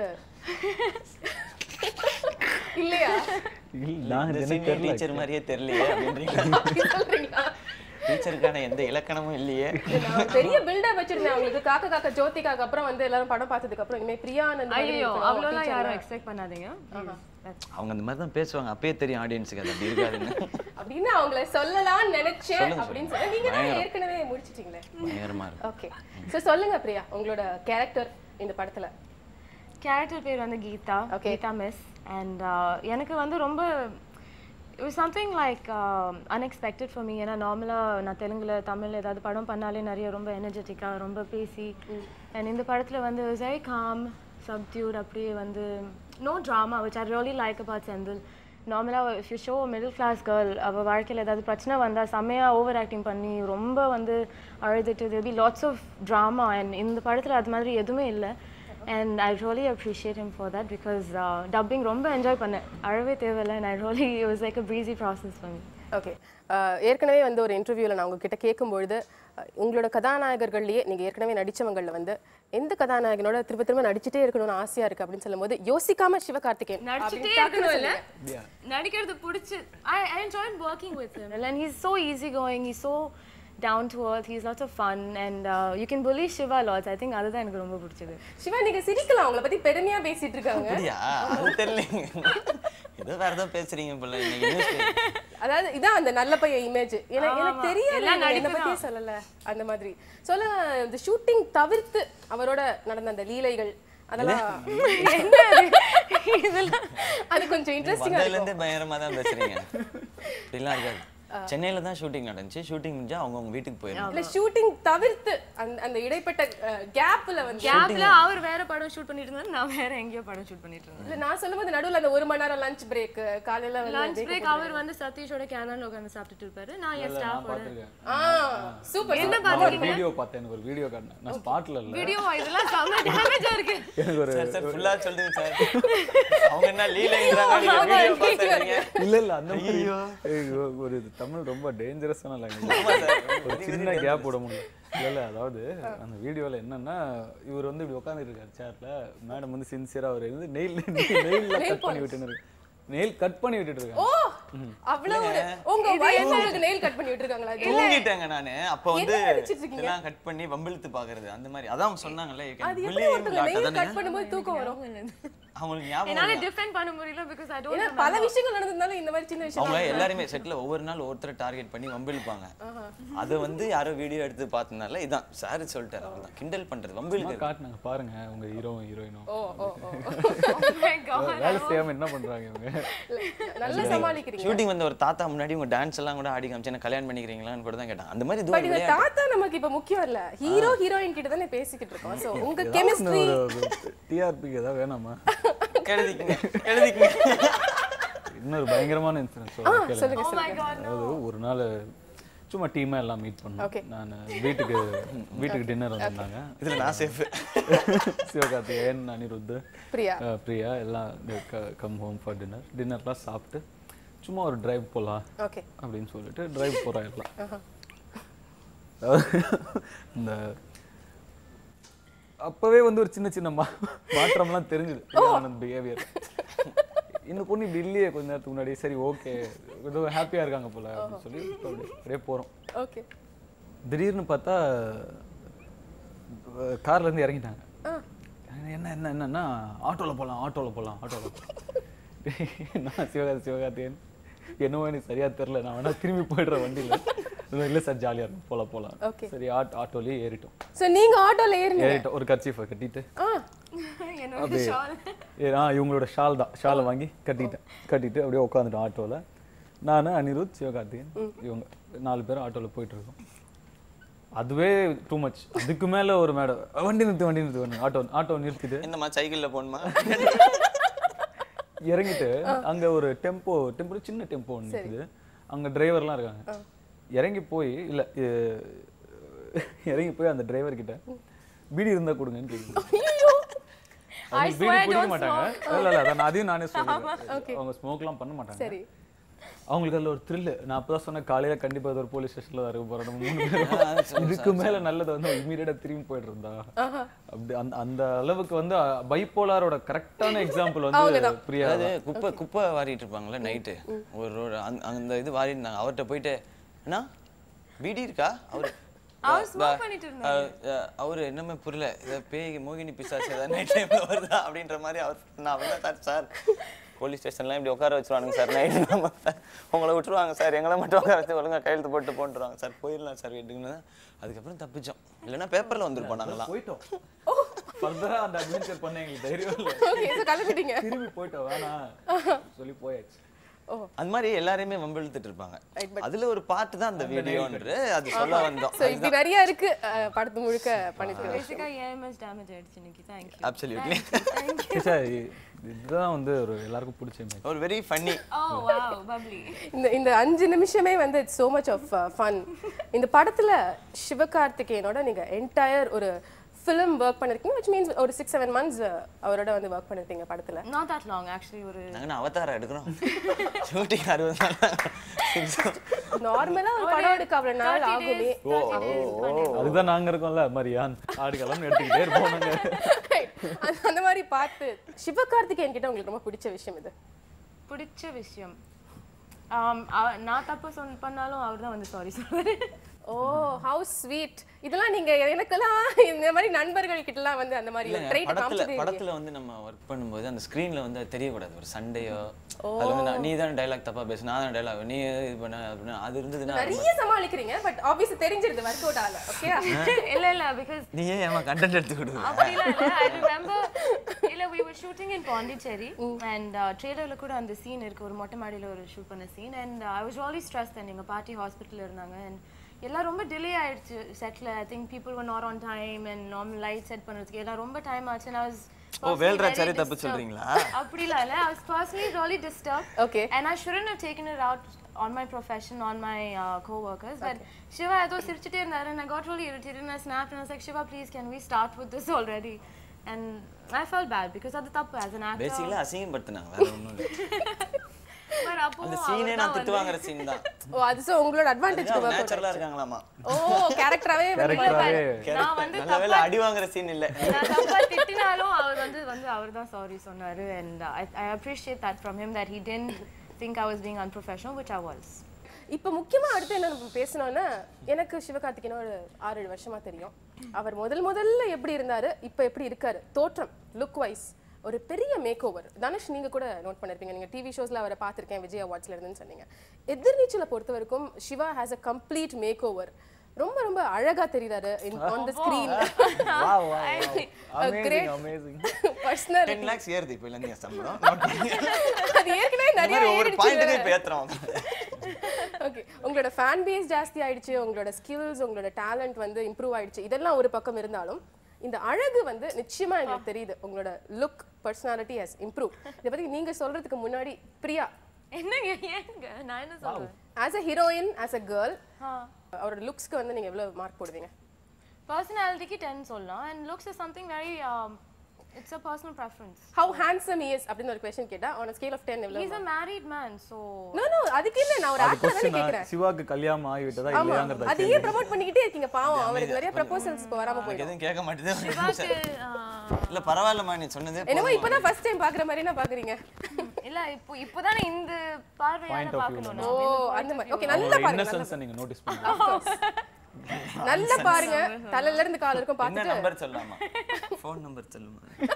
இல்லையா? இல்ல டீச்சர் மாதிரியே தெரியலையே அப்படின்றீங்களா? டீச்சருக்கான எந்த இலக்கணமும் இல்லையே. பெரிய பில்டப் வச்சிருந்தேன் உங்களுக்கு. காக்க காக்க ஜோதிகாக்கு அப்புறம் வந்து எல்லாரும் படம் பார்த்ததுக்கு அப்புறம் இனிமே பிரியா ஆனந்த். ஐயோ அவ்வளோலாம் யாரும் எக்ஸ்பெக்ட் பண்ணாதீங்க. அவங்க அந்த மாதிரி தான் பேசுவாங்க, அப்பயே தெரியும் ஆடியன்ஸுக்கு அது அப்படி இருக்காதுன்னு. அப்படின்னு அவங்கள சொல்லலாம்னு நினைச்சேன் அப்படின்னு சொல்லி நீங்க தான் ஏற்கனவே முடிச்சிட்டீங்களே. பயங்கரமா இருக்கு. ஓகே சோ சொல்லுங்க பிரியா உங்களோட கேரக்டர் இந்த படத்துல. கேரக்டர் பேர் வந்து கீதா, கீதா மிஸ். அண்ட் எனக்கு வந்து ரொம்ப it was something like uh, unexpected for me. ஏன்னா நார்மலாக நான் தெலுங்குல தமிழ் ஏதாவது படம் பண்ணாலே நிறைய ரொம்ப எனர்ஜெட்டிக்காக ரொம்ப பேசி அண்ட் இந்த படத்தில் வந்து it was very calm, subdued, அப்படியே வந்து no drama, which I really like about Senthil. நார்மலாக if you show a middle class girl அவள் வாழ்க்கையில் ஏதாவது பிரச்சனை வந்தால் செம்மையாக ஓவர் ஆக்டிங் பண்ணி ரொம்ப வந்து அழுதுட்டு there will be lots of drama. and இந்த படத்தில் அது மாதிரி எதுவுமே இல்லை. and I really appreciate him for that because uh, dubbing ரொம்ப என்ஜாய் பண்ணேன், அழவே தேவையில்லை. and I really it was like a breezy process for me. Okay ஏற்கனவே வந்து ஒரு இன்டர்வியூவில் நான் உங்ககிட்ட கேட்கும்பொழுது உங்களோட கதாநாயகர்கள்லேயே நீங்கள் ஏற்கனவே நடித்தவங்களில் வந்து எந்த கதாநாயகனோட திரும்ப திரும்ப நடிச்சுட்டே இருக்கணும்னு ஆசையாக இருக்குது அப்படின்னு சொல்லும்போது யோசிக்காம சிவகார்த்திகேயன் நடிச்சுட்டே இருக்கணும் இல்லை, நடிக்கிறது பிடிச்சி I I enjoyed working with him and he's so easy going, he's so down to earth, he's lots of fun and uh, you can bully Shiva lots. I think அதுதான் எனக்கு ரொம்ப பிடிச்சது. சிவா நீங்க சிரிக்கலாம், உங்களை பத்தி பெருமையா பேசிட்டு இருக்காங்க. அப்படியா? அது தெரியலங்க. ஏதோ வேற ஏதோ பேசுறீங்க போல இன்னைக்கு நியூஸ். அதாவது இதான் அந்த நல்ல பையன் இமேஜ். எனக்கு எனக்கு தெரியல, என்ன பத்தி சொல்லல அந்த மாதிரி. சொல்ல இந்த ஷூட்டிங் தவிர்த்து அவரோட நடந்த அந்த லீலைகள் அதெல்லாம் இதெல்லாம் அது கொஞ்சம் இன்ட்ரெஸ்டிங்கா இருக்கு. அதுல இருந்து பயங்கரமா தான் பேசுறீங்க. இதெல்லாம் இருக்காது. சென்னையில தான் ஷூட்டிங் நடந்துச்சு. ஷூட்டிங் முடிஞ்சா அவங்க அவங்க வீட்டுக்கு போயிடுவாங்க. இல்ல ஷூட்டிங் தவிர்த்து அந்த அந்த இடைப்பட்ட கேப்ல வந்து கேப்ல அவர் வேற படம் ஷூட் பண்ணிட்டு இருந்தாரு, நான் வேற எங்கேயோ படம் ஷூட் பண்ணிட்டு இருந்தேன். இல்ல நான் சொல்லும்போது நடுவுல அந்த ஒரு மணி நேரம் லஞ்ச் பிரேக் காலையில வந்து லஞ்ச் பிரேக் அவர் வந்து சதீஷோட கேனன்ல உட்கார்ந்து சாப்பிட்டுட்டு இருப்பாரு, நான் என் ஸ்டாஃபோட. ஆ சூப்பர். என்ன பாத்தீங்க? வீடியோ பார்த்தேன், எனக்கு ஒரு வீடியோ காட்டினேன். நான் ஸ்பாட்ல இல்ல. வீடியோ இதெல்லாம் செம டேமேஜா இருக்கு. எனக்கு ஒரு சார் ஃபுல்லா சொல்லுங்க சார். அவங்க என்ன லீலைங்கறாங்க, நீங்க வீடியோ பாத்துறீங்க. இல்ல இல்ல அந்த மாதிரி ஒரு தமிழ் ரொம்ப டேஞ்சரஸான லாங்குவேஜ். ஒரு சின்ன கேப் விட முடியல. இல்ல இல்ல அதாவது அந்த வீடியோல என்னன்னா இவர் வந்து இப்படி உட்கார்ந்துட்டு இருக்காரு சேர்ல, மேடம் வந்து சின்சியரா அவர் வந்து நெயில் நெயில்ல கட் பண்ணி விட்டுனாரு. நெயில் கட் பண்ணி விட்டுட்டு இருக்காங்க. ஓ அவ்வளவு உங்க வைஃப் உங்களுக்கு நெயில் கட் பண்ணி விட்டுருக்காங்களா? தூங்கிட்டாங்க. நானு அப்ப வந்து எல்லாம் கட் பண்ணி வம்பிழுத்து பாக்குறது அந்த மாதிரி. அதான் சொன்னாங்கல்ல அது எப்படி ஒருத்தங்க நெயில் கட் பண்ணும்போது தூக்கம் வரும்? அவங்களுக்கு ஞாபகம் என்னால டிஃபெண்ட் பண்ண முடியல because I don't ஏன்னா remember. பல விஷயங்கள் நடந்ததுனால இந்த மாதிரி சின்ன விஷயம் அவங்க எல்லாருமே செட்ல ஒவ்வொரு நாள் ஒருத்தரை டார்கெட் பண்ணி வம்பிழுப்பாங்க. அதை வந்து யாரோ வீடியோ எடுத்து பார்த்தனால இதான் சார் சொல்லிட்டாரு அவ்வளவுதான் கிண்டல் பண்றது வம்பிழுக்கு காட்டுனாங்க பாருங்க உங்க ஹீரோ ஹீரோயினும் ஓ ஓ ஓ Oh my god. வேலை செய்யாம என்ன பண்றாங்க இவங்க. நல்லா சமாளிக்கிறீங்க. ஷூட்டிங் வந்த ஒரு தாத்தா முன்னாடி உங்க டான்ஸ் எல்லாம் கூட ஆடி காமிச்சு என்ன கல்யாணம் பண்ணிக்கிறீங்களான்னு கூட தான் கேட்டாங்க. அந்த மாதிரி பட் இந்த இதுவும் தாத்தா நமக்கு இப்ப முக்கியம் இல்ல. ஹீரோ ஹீரோயின் கிட்ட தானே பேசிக்கிட்டு இருக்கோம். சோ உங்க கெமிஸ்ட்ரி டிஆர்பி ஏதாவது வேணாமா? எழுதிக்கங்க எழுதிக்கங்க. இன்னொரு பயங்கரமான இன்சிடென்ட் சொல்லுங்க Oh my சொல்லுங்க. god. அதாவது ஒரு நாள் சும்மா டீமா எல்லாம் மீட் Okay. பண்ணோம். நான் வீட்டுக்கு வீட்டுக்கு டின்னர் வந்திருந்தாங்க. இதுல நான் சேஃப். சிவகார்த்திகேயன், அனிருத், பிரியா அஹ், பிரியா எல்லாம் கம் ஹோம் ஃபார் டின்னர். டின்னர்லாம் சாப்பிட்டு சும்மா ஒரு டிரைவ் போகலாம் ஓகே அப்படின்னு சொல்லிட்டு டிரைவ் போகிறோம் எல்லாம். இந்த அப்பவே வந்து ஒரு சின்ன சின்ன மா மாற்றம்லாம் தெரிஞ்சுது ஆனந்த் பிஹேவியர். இந்த பொண்ணு இப்படி இல்லையே கொஞ்ச நேரத்துக்கு முன்னாடி, சரி ஓகே ஏதோ ஹாப்பியாக இருக்காங்க போல அப்படின்னு சொல்லி அப்படியே அப்படியே போகிறோம். ஓகே திடீர்னு பார்த்தா கார்ல இருந்து இறங்கிட்டாங்க. என்ன என்ன என்னன்னா ஆட்டோவில் போகலாம் ஆட்டோவில் போகலாம் ஆட்டோவில் போகலாம். நான் சிவகார்த்தி சிவகார்த்தியன் என்னவோ எனக்கு சரியா தெரியல, நான் வேணா திரும்பி போயிடுறேன் வண்டியில். இல்லை சார் ஜாலியாக இருக்கும் போகலாம் போகலாம். Okay. சரி ஆட் ஆட்டோலேயே ஏறிட்டோம். சோ நீங்க ஆட்டோல ஏறினீங்க. ஏறிட்டோம் ஒரு கர்ச்சீஃபை கட்டிட்டு ஆ என்னோட ஷால். ஏ ஆ இவங்களோட ஷால் தான் ஷாலை வாங்கி கட்டிட்டேன். கட்டிட்டு அப்படியே உட்காந்துட்டோம் ஆட்டோவில். நான் அனிருத் சிவகார்த்திகேயன் இவங்க நாலு பேரும் ஆட்டோவில் போயிட்டு இருக்கோம். அதுவே டூ மச். அதுக்கு மேலே ஒரு மேடம் வண்டி நிறுத்து வண்டி நிறுத்து வண்டி ஆட்டோ ஆட்டோ நிறுத்திட்டு என்னம்மா சைக்கிள்ல போகணுமா? இறங்கிட்டு அங்கே ஒரு டெம்போ டெம்போ சின்ன டெம்போ ஒன்று நிற்குது. அங்கே டிரைவர்லாம் இருக்காங்க. இறங்கி போய் இல்லை இறங்கி போய் அந்த டிரைவர் கிட்ட பீடி இருந்தா கொடுங்கன்னு கேட்குது. அவங்க பீடி குடிக்க மாட்டாங்க. இல்லை இல்லை அதான் அதையும் நானே சொல்லுவேன். அவங்க ஸ்மோக்லாம் பண்ண மாட்டாங்க. சரி அவங்களுக்கு அதில் ஒரு த்ரில்லு. நான் அப்போ தான் சொன்னேன் காலையில் கண்டிப்பாக ஒரு போலீஸ் ஸ்டேஷனில் தான் இருக்க போகிறோம் மூணு பேரும். இதுக்கு மேலே நல்லது வந்து இமீடியட்டாக திரும்பி போயிட்டு இருந்தா அப்படி அந்த அந்த அளவுக்கு வந்து பைப்போலாரோட கரெக்டான எக்ஸாம்பிள் வந்து பிரியா. அதாவது குப்பை குப்பை வாரிட்டு இருப்பாங்கல்ல நைட்டு ஒரு ரோடு அந்த இது வாரிட்டு அவர்கிட்ட போயிட்டு அண்ணா பீடி இருக்கா அவரு அவர் ஸ்மோக் பண்ணிட்டு இருந்தாரு. அவரு என்னமே புரியல இதை பேய் மோகினி பிசாசு ஏதாவது நைட் டைம்ல வருதா அப்படின்ற மாதிரி அவர் நான் அவன் சார் சார் போலீஸ் ஸ்டேஷன்லாம் இப்படி உட்கார வச்சுருவானுங்க சார் நைட்டு நம்ம உங்களை விட்டுருவாங்க சார் எங்களை மட்டும் உட்கார வச்சு ஒழுங்காக கையெழுத்து போட்டு போட்டுருவாங்க சார் போயிடலாம் சார் வீட்டுக்குன்னு. அதுக்கப்புறம் தப்பிச்சோம். இல்லைன்னா பேப்பரில் வந்துருப்போம் நாங்களாம். போயிட்டோம் ஃபர்தரா அந்த அட்வென்ச்சர் பண்ண எங்களுக்கு தைரியம் இல்லை. ஓகே சோ கிளம்பிட்டீங்க. திரும்பி போயிட்டோம் வேணாம் சொல்லி போயாச்சு. அந்த மாதிரி எல்லாரையுமே வம்பிழுத்துட்டு இருப்பாங்க. அதுல ஒரு பாட்டு தான் அந்த வீடியோன்ற அது சொல்ல வந்தோம். சோ இப்படி நிறைய இருக்கு படத்து முழுக்க பண்ணிட்டு. பேசிக்கா ஏஎம்எஸ் டேமேஜ் ஆயிடுச்சு இன்னைக்கு. Thank you. அப்சல்யூட்லி. சார் இதுதான் வந்து ஒரு எல்லாருக்கும் பிடிச்ச இமேஜ். ஒரு very funny. Oh wow bubbly. இந்த இந்த அஞ்சு நிமிஷமே வந்து it's so much of uh, fun. இந்த படத்துல சிவகார்த்திகேயனோட நீங்க என்டையர் ஒரு ஃபிலிம் ஒர்க் பண்ணிருக்கீங்க which means ஒரு six seven months அவரோட வந்து ஒர்க் பண்ணிருக்கீங்க படத்துல. Not that long actually. ஒரு நாங்க அவதாரம் எடுக்கிறோம். ஷூட்டிங் அறுபது நாள். நார்மலா ஒரு படம் எடுக்க அவ்வளவு நாள் ஆகுமே. அதுதான் நாங்க இருக்கோம்ல மரியான் ஆடுகளம் எடுத்துக்கிட்டே இருப்போம் நாங்க. அந்த- அந்த மாதிரி பார்த்து சிவகார்த்திகேயன் கிட்ட உங்களுக்கு ரொம்ப பிடிச்ச விஷயம் இது? பிடிச்ச விஷயம் ஆம், அவ- நான் தப்பு சொன்ன பண்ணாலும் அவர் தான் வந்து சாரி சொல்றாரு. Oh how sweet. இதெல்லாம் நீங்க எனக்கெல்லாம் இந்த மாதிரி நண்பர்கள் கிட்டலாம் வந்து அந்த மாதிரி ஒரு ட்ரைட் படத்துல காமிச்சதே இல்லையே. படத்துல வந்து நம்ம ஒர்க் பண்ணும்போது அந்த ஸ்கிரீன்ல வந்து அது தெரியக்கூடாது. ஒரு சண்டையோ அது வந்து நான் நீ தான் டைலாக் தப்பா பேசு நான் தான் டைலாக் நீ இது பண்ண அப்படின்னா அது இருந்ததுன்னா நிறைய சமாளிக்கிறீங்க பட் ஆப்வியஸ்லி தெரிஞ்சிருது ஒர்க் அவுட் ஆகல. ஓகே இல்ல இல்ல because நீ ஏன் ஏமா கண்டென்ட் எடுத்து கொடுக்குற? அப்படி இல்ல இல்ல I remember இல்ல we were shooting in Pondicherry and uh, trailerல கூட அந்த சீன் இருக்கு. ஒரு மொட்டை மாடியில ஒரு ஷூட் பண்ண scene and uh, I was really stressed and எங்க பாட்டி ஹாஸ்பிட்டல்ல இருந்தாங்க and எல்லாம் ரொம்ப டிலே ஆயிடுச்சு செட்ல. I think people were not on time and normal light set பண்றதுக்கு எல்லாம் ரொம்ப டைம் ஆச்சு and I was oh Velraj sorry தப்பு சொல்றீங்களா? அப்படி இல்ல இல்ல I was personally really disturbed. Okay. And I shouldn't have taken it out on my profession, on my uh, co-workers. But Shiva ஏதோ சிரிச்சிட்டே இருந்தாரு and I got really irritated and I snapped and I was like, Shiva, please, can we start with this already? And I felt bad because அது தப்பு as an actor. பேசிக்கலா அசிங்கப்படுத்துனாங்க வேற ஒண்ணும் இல்ல. But அப்போ அந்த சீனே நான் திட்டு வாங்குற சீன் தான். ஓ அது சோ உங்களோட அட்வான்டேஜ்க்கு ஒர்க் அவுட். நேச்சுரலா இருக்காங்களாமா. ஓ கேரக்டராவே நான் வந்து நல்ல வேளை அடி வாங்குற சீன் இல்ல. நான் தப்பா திட்டினாலும் அவர் வந்து வந்து அவர் தான் சாரி சொன்னாரு and I, I appreciate that from him that he didn't think I was being unprofessional, which I was. இப்போ முக்கியமா அடுத்து என்ன நம்ம பேசணும்னா எனக்கு சிவகார்த்திகேயன் ஒரு ஆறு ஏழு வருஷமா தெரியும். அவர் முதல் முதல்ல எப்படி இருந்தாரு இப்போ எப்படி இருக்காரு தோற்றம் லுக் வைஸ் ஒரு பெரிய மேக் ஓவர். தனுஷ் நீங்க கூட நோட் பண்ணிருப்பீங்க, நீங்க டிவி ஷோஸ்ல அவரை பார்த்திருக்கேன் விஜய் அவார்ட்ஸ்ல இருந்துன்னு சொன்னீங்க. எதிர்நீச்சலை பொறுத்த வரைக்கும் Siva has a complete make over. ரொம்ப ரொம்ப அழகா தெரியுறாரு on the screen. Wow wow amazing amazing. Personal ten lakhs ஏறுது இப்போ இல்ல சம்பளம். அது ஏற்கனவே நிறைய ஒரு பாயிண்ட்க்கு இப்ப ஏத்துறோம். ஓகே, உங்களோட ஃபேன் பேஸ் ஜாஸ்தி ஆயிடுச்சு, உங்களோட ஸ்கில்ஸ் உங்களோட டேலண்ட் வந்து இம்ப்ரூவ் ஆயிடுச்சு, இதெல்லாம் ஒரு பக்கம் இருந்தாலும் இந்த அழகு வந்து நிச்சயமா எனக்கு தெரியுது. உங்களோட லுக் பர்சனாலிட்டி ஹஸ் இம்ப்ரூவ். இத பத்தி நீங்க சொல்றதுக்கு முன்னாடி பிரியா என்னங்க ஏங்க நான் என்ன சொல்றேன்? as a heroine, as a girl, அவரோட லுக்ஸ்க்கு வந்து நீங்க எவ்வளவு மார்க் போடுவீங்க? பர்சனாலிட்டிக்கு ten சொல்லலாம். and looks is something very um, it's a personal preference. how handsome he is அப்படின ஒரு क्वेश्चन கேட்டா on a scale of ten எவ்வளவு? he's a married man, so no no அதுக்கு இல்ல, நான் ஒரு ஆக்டர் தான கேக்குறேன். சிவாக்கு கல்யாணம் ஆகி விட்டதா இல்லையாங்கறத அது ஏன் ப்ரோமோட் பண்ணிக்கிட்டே இருக்கீங்க? பாவம் அவருக்கு நிறைய ப்ரொபோசல்ஸ் வராம போயிடும். எதுவும் கேட்க மாட்டேதே. சிவாக்கு இல்ல பரவாயில்லமா நீ சொன்னதே. என்னமோ இப்பதான் ஃபர்ஸ்ட் டைம் பாக்குற மாதிரி நான் பாக்குறீங்க. இல்ல இப்போ இப்போதானே இந்த பார்வையால பார்க்கணும். ஓ அந்த மாதிரி. ஓகே, நல்லா பாருங்க. இன்னசென்ஸ் நீங்க நோட்டீஸ் பண்ணுங்க. நல்லா பாருங்க, தலையில இருந்து கால் வரைக்கும் என்ன பார்த்துட்டு நம்பர் சொல்லலாமா? ஃபோன் நம்பர் சொல்லுமா?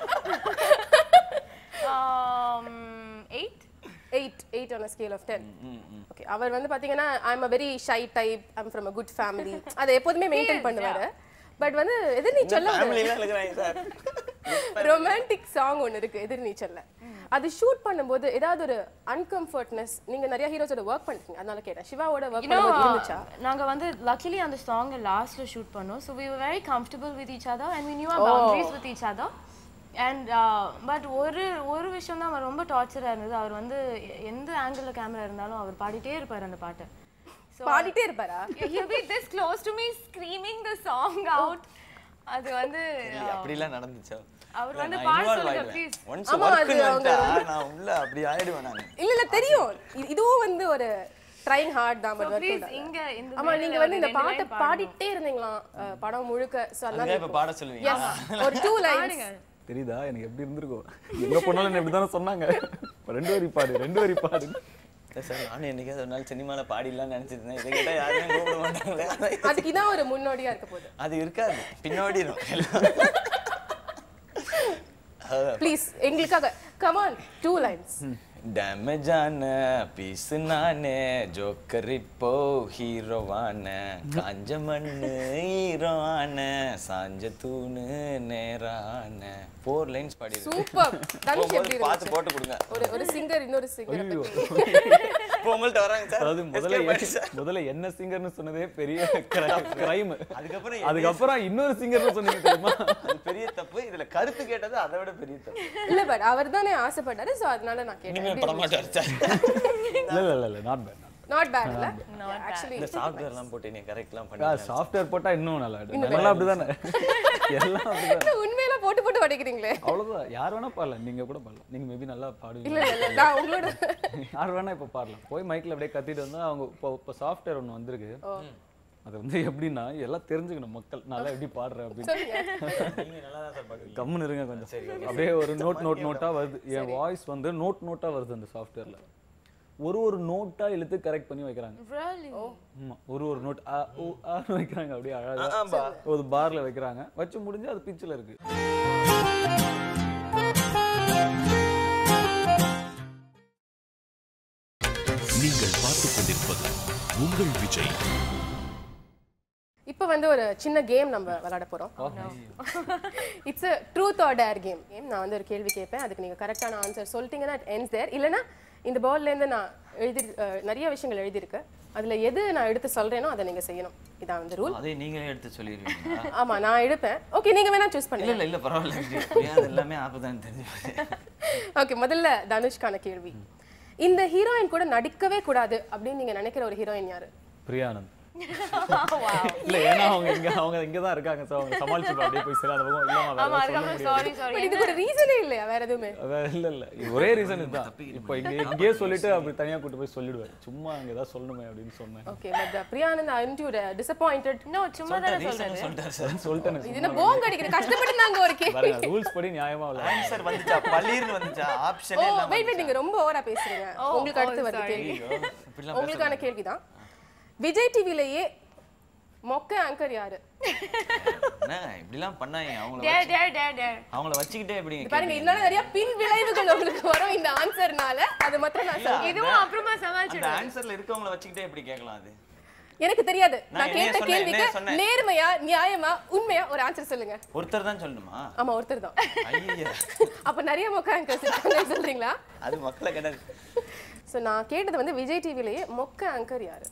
um eight eight eight on a scale of ten. Okay, அவர் வந்து பாத்தீங்கன்னா I am a very shy type, I'm from a good family. அதை எப்போதுமே மெயின்டைன் பண்ணுவாரு. பட் வந்து எதிர்நீச்சல்ல ஃபேமிலில இருக்குறாங்க சார். ரொமான்டிக் சாங் ஒன்னு இருக்கு எதிர்நீச்சல்ல. அது ஷூட் பண்ணும்போது ஏதாவது ஒரு அன்கம்ஃபர்ட்னஸ், நீங்க நிறைய ஹீரோஸோட வர்க் பண்ணிருக்கீங்க அதனால கேட்டேன், சிவாவோட வர்க் பண்ணும்போது இருந்துச்சா? நாங்க வந்து luckily அந்த சாங் லாஸ்ட்ல ஷூட் பண்ணோம். so we were very comfortable with each other and we knew our boundaries with each other. and but ஒரு ஒரு விஷயம் தான் ரொம்ப டார்ச்சரா இருந்தது. அவர் வந்து எந்த ஆங்கிள்ல கேமரா இருந்தாலும் அவர் பாடிட்டே இருப்பார் அந்த பாட்டை. பாடிட்டே இருப்பாரா? he'll be this close to me screaming the song out. அது வந்து அப்படிலாம் நடந்துச்சா? அவர் வந்து பாட சொல்லுங்க ப்ளீஸ். once work பண்ணிட்டா நான் உள்ள அப்படி ஆயிடுவேன் நான். இல்ல இல்ல தெரியும், இதுவும் வந்து ஒரு ட்ரைங் ஹார்ட் தான். பட் ப்ளீஸ் இங்க இந்த ஆமா, நீங்க வந்து இந்த பாட்டை பாடிட்டே இருந்தீங்களா படம் முழுக்க? சோ அதனால இப்ப பாட சொல்லுவீங்க. ஒரு two lines தெரியுதா எனக்கு எப்படி இருந்திருக்கும்? எங்க போனாலும் இப்படி தான சொன்னாங்க, ரெண்டு வரி பாடு ரெண்டு வரி பாடு. சார் நானும் என்னைக்காவது ஒரு நாள் சினிமால பாடிடலாம்னு நினைச்சிருந்தேன். இதை கேட்டா யாருமே கூப்பிட மாட்டாங்களே. அதுக்கு இதான் ஒரு முன்னோடியா இருக்க போகுது. அது இருக்காது, பின்னாடி இருக்கும். ப்ளீஸ் எங்களுக்காக கம் ஆன் two lines. டேமேஜான பீஸ் நானே, ஜோக்கர் இப்போ ஹீரோவான, காஞ்ச மண்ணு ஹீரோவான, சாஞ்ச தூணு நேரான. ஃபோர் லைன்ஸ் பாடி சூப்பர். தனுஷ் எப்படி பார்த்து போட்டு கொடுங்க. ஒரு ஒரு சிங்கர் இன்னொரு சிங்கர் பொங்கல்ட்ட வராங்க சார். அதாவது முதல்ல முதல்ல என்ன சிங்கர்னு சொன்னதே பெரிய கிரைம். அதுக்கப்புறம் அதுக்கப்புறம் இன்னொரு சிங்கர்னு சொன்னீங்க தெரியுமா? அது பெரிய தப்பு. இதுல கருத்து கேட்டது அதை விட பெரிய தப்பு. இல்ல பட் அவர் தானே ஆசைப்பட்டாரு, சோ அதனால நான் கேட்டேன். பட மாட்டாரு சார். இல்ல இல்ல இல்ல நாட் பேட். நாட் பேட் இல்ல ஆக்சுவலி. இந்த சாஃப்ட்வேர்லாம் போட்டு நீ கரெக்ட்லாம் பண்ணி. சாஃப்ட்வேர் போட்டா இன்னும் நல்லா இருக்கு. நல்லா அப்படிதானே எல்லாம் அப்படிதான். உண்மையில போட்டு போட்டு வடிக்கிறீங்களே. அவ்வளவுதான். யார் வேணா பாடலாம், நீங்க கூட பாடலாம். நீங்க மேபி நல்லா பாடுவீங்க. இல்ல இல்ல நான் உங்களோட யார் வேணா இப்ப பாடலாம். போய் மைக்ல அப்படியே கத்திட்டு வந்தா அவங்க இப்போ சாஃப்ட்வேர் ஒன்னு வந்திருக்கு. அது வந்து எப்படின்னா எல்லாம் தெரிஞ்சுக்கணும் மக்கள் நல்லா எப்படி பாடுறேன் அப்படின்னு. நீங்க நல்லா தான் சார் பாடுவீங்க. கம்முன்னு இருங்க கொஞ்சம். சரி அப்படியே ஒரு நோட் நோட் நோட்டா வருது. என் வாய்ஸ் வந்து நோட் நோட்டா வருது அந்த சாஃப்ட்வேர்ல. ஒரு ஒரு நோட்டா இழுத்து கரெக்ட் பண்ணி வைக்கிறாங்க. really ஆமா, ஒரு ஒரு நோட் ஆ ஓ ஆ வைக்கிறாங்க. அப்படியே அழகா ஒரு பார்ல வைக்கிறாங்க. வச்சு முடிஞ்சு அது பிட்ச்ல இருக்கு. நீங்கள் பார்த்துக் கொண்டிருப்பது உங்கள் விஜய். இப்போ வந்து ஒரு சின்ன கேம் நம்ம விளையாட போறோம். It's a truth or dare game. நான் வந்து ஒரு கேள்வி கேட்பேன், அதுக்கு நீங்க கரெக்டான ஆன்சர் சொல்லிட்டீங்கன்னா it ends there. இல்லனா இந்த பால்ல இருந்து நான் எழுதி நிறைய விஷயங்கள் எழுதி இருக்கு, அதுல எது நான் எடுத்து சொல்றேனோ அதை நீங்க செய்யணும். இதான் வந்து ரூல். அதே நீங்களே எடுத்து சொல்லிடுவீங்களா? ஆமா நான் எடுப்பேன். ஓகே நீங்க வேணா சூஸ் பண்ணுங்க. இல்ல இல்ல பரவாயில்ல, அது எல்லாமே ஆப்பதான் தெரிஞ்சு. ஓகே முதல்ல தனுஷ்கான கேள்வி. இந்த ஹீரோயின் கூட நடிக்கவே கூடாது அப்படின்னு நீங்க நினைக்கிற ஒரு ஹீரோயின் யாரு? பிரியானந்த். இல்ல ஏன்னா அவங்க இங்க அவங்க இங்க தான் இருக்காங்க. சோ அவங்க சமாளிச்சு அப்படியே போய் சேர அந்த பக்கம் இல்லாம ஆமா அதுக்கு சாரி சாரி. இதுக்கு ஒரு ரீசனே இல்லையா வேற எதுவுமே? இல்ல இல்ல ஒரே ரீசன் இதுதான். இப்போ இங்க இங்கே சொல்லிட்டு அப்படி தனியா கூட்டி போய் சொல்லிடுவேன். சும்மா அங்க ஏதாவது சொல்லணுமே அப்படின்னு சொன்னேன். Okay but Priya Anand aren't you disappointed? No சும்மா தான சொல்றேன். சொல்லிட்டார் சார். சொல்லிட்டேன். இது என்ன போங்க அடிக்கிற கஷ்டப்பட்டு நாங்க ஒரு கேள்வி. பாருங்க ரூல்ஸ் படி நியாயமா இல்ல. ஆன்சர் வந்துச்சா பல்லீர்னு வந்துச்சா ஆப்ஷனே ஓ இல்ல. வெயிட் வெயிட் நீங்க ரொம்ப ஓவரா பேசுறீங்க. உங்களுக்கு அடுத்து வர கேள்வி. உங்களுக்கான கேள்விதான். விஜய் டிவிலயே மொக்க ஆங்கர் யாரு? என்ன இப்படிலாம் பண்ணாங்க அவங்கள டேர் டேர் டேர் டேர் அவங்கள வச்சுக்கிட்டே எப்படிங்க பாருங்க இன்னும் நிறைய பின் விளைவுகள் உங்களுக்கு வரும் இந்த ஆன்சர்னால. அது மட்டும் நான் சொல்றேன். இதுவும் அப்புறமா அந்த சமாளிச்சிடுறேன். ஆன்சர்ல இருக்கவங்கள வச்சுக்கிட்டே எப்படி கேட்கலாம் அது? எனக்கு தெரியாது. நான் நான் என்ன கேட்ட சொன்னேன், என்ன கேள்விக்கு சொன்னேன்? நேர்மையா நியாயமா உண்மையா ஒரு ஆன்சர் சொல்லுங்க. ஒருத்தர் தான் சொல்லணுமா? ஆமா ஒருத்தர் தான். ஐயா அப்ப நிறைய மொக்க ஆங்கர்ஸ் இருக்காங்கன்னு சொல்றீங்களா? அது மக்களை கிடையாது. சோ நான் கேட்டது வந்து விஜய் டிவிலயே மொக்க ஆங்கர் யாரு?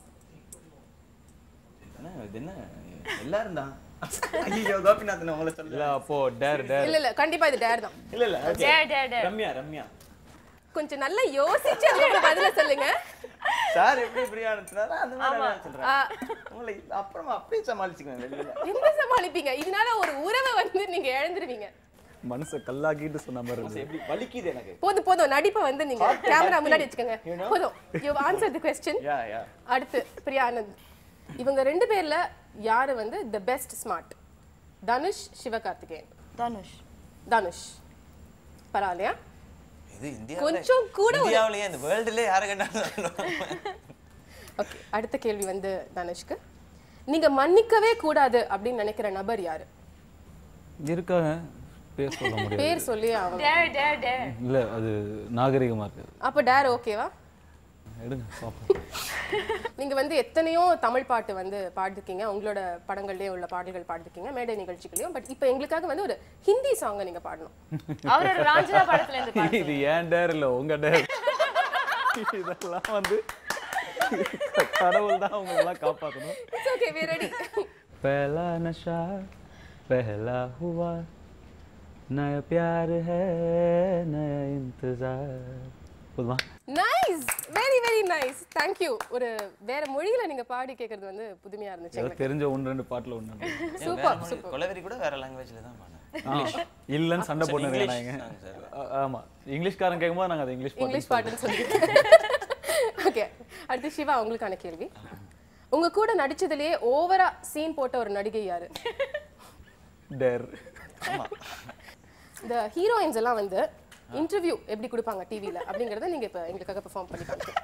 என்ன இது என்ன எல்லாரும் தான். ஐயோ கோபிநாதன் உங்களை இல்ல சொல்லல. அப்போ டேர் டேர் இல்ல இல்ல கண்டிப்பா இது டேர் தான். இல்ல இல்ல okay. Dare dare dare. Ramya Ramya. கொஞ்சம் நல்லா யோசிச்சு அதுக்கு பதில சொல்லுங்க. சார் எப்படி பிரியா அனுப்புனாரோ அந்த மாதிரி நான் சொல்றேன். ஆ, உங்களை அப்புறமா அப்படியே சமாளிச்சுக்குவேன் வெளியில. என்ன சமாளிப்பீங்க? இதனால ஒரு உறவை வந்து நீங்க இழந்துருவீங்க. மனசை கல்லாக்கிட்டு சொன்ன மாதிரி இருக்கு. எப்படி வலிக்குது எனக்கு. போதும் போதும் நடிப்பை வந்து நீங்க கேமரா முன்னாடி வச்சுக்கோங்க. You know? போதும். You answer the question. Yeah yeah. அடுத்து பிரியா ஆனந்த். இவங்க ரெண்டு பேர்ல யாரு வந்து the best smart? Dhanush Sivakarthikeyan. Dhanush. Dhanush பரவாயில்லையா? இது இந்தியாவுல கொஞ்சம் கூட ஒரு- இந்தியாவுலயே இந்த வேர்ல்டுலயே யாரை கண்டாலும் ஓகே அடுத்த கேள்வி வந்து தனுஷ்க்கு. நீங்க மன்னிக்கவே கூடாது அப்படின்னு நினைக்கிற நபர் யாரு? இருக்காங்க பேர் சொல்ல முடியாது. பேர் சொல்லி அவங்க. Dare dare dare. இல்ல அது நாகரிகமா இருக்கு. அப்ப டேர் ஓகேவா? எடுங்க பாப்போம். நீங்க வந்து எத்தனையோ தமிழ் பாட்டு வந்து பாடிருக்கீங்க, உங்களோட படங்கள்லயே உள்ள பாடல்கள் பாடிருக்கீங்க, மேடை நிகழ்ச்சிகளையும். பட் இப்போ எங்களுக்காக வந்து ஒரு ஹிந்தி சாங்கை நீங்க பாடணும். அவர் ஒரு ராஞ்சனா படத்துல இருந்து பாட்டு. இது ஏன் டேர் இல்ல உங்க டேர். இதெல்லாம் வந்து கடவுள் தான் உங்களை எல்லாம் காப்பாத்தணும். It's okay we ready. पहला नशा पहला हुआ नया प्यार है नया इंतजार. போதுமா? Nice very very nice thank you. ஒரு வேற மொழியில நீங்க பாடி கேக்குறது வந்து புதுமையா இருந்துச்சு ஏதோ எனக்கு. தெரிஞ்ச ஒன்று ரெண்டு பாட்டுல ஒண்ணு. Super super. கொலவெறி கூட வேற லாங்குவேஜ்ல தான் பாடுறேன். இல்லன்னு சண்டை சரி, போடுறீங்க இங்கிலீஷ் நாங்க. song sir. ஆ- ஆமா இங்கிலீஷ்காரன் கேக்கும்போது நாங்க அதை இங்கிலீஷ் பாட்டு இங்கிலீஷ் பாட்டுன்னு சொல்லிட்டு. ஓகே அடுத்து சிவா உங்களுக்கான கேள்வி. உங்க கூட நடிச்சதுலயே ஓவரா சீன் போட்ட ஒரு நடிகை யாரு? டேர். ஆமா. இந்த ஹீரோயின்ஸ் எல்லாம் வந்து இன்டர்வியூ எப்படி கொடுப்பாங்க டிவில அப்படிங்கறத நீங்க இப்ப எங்களுக்காக பெர்ஃபார்ம் பண்ணி காட்டுங்க.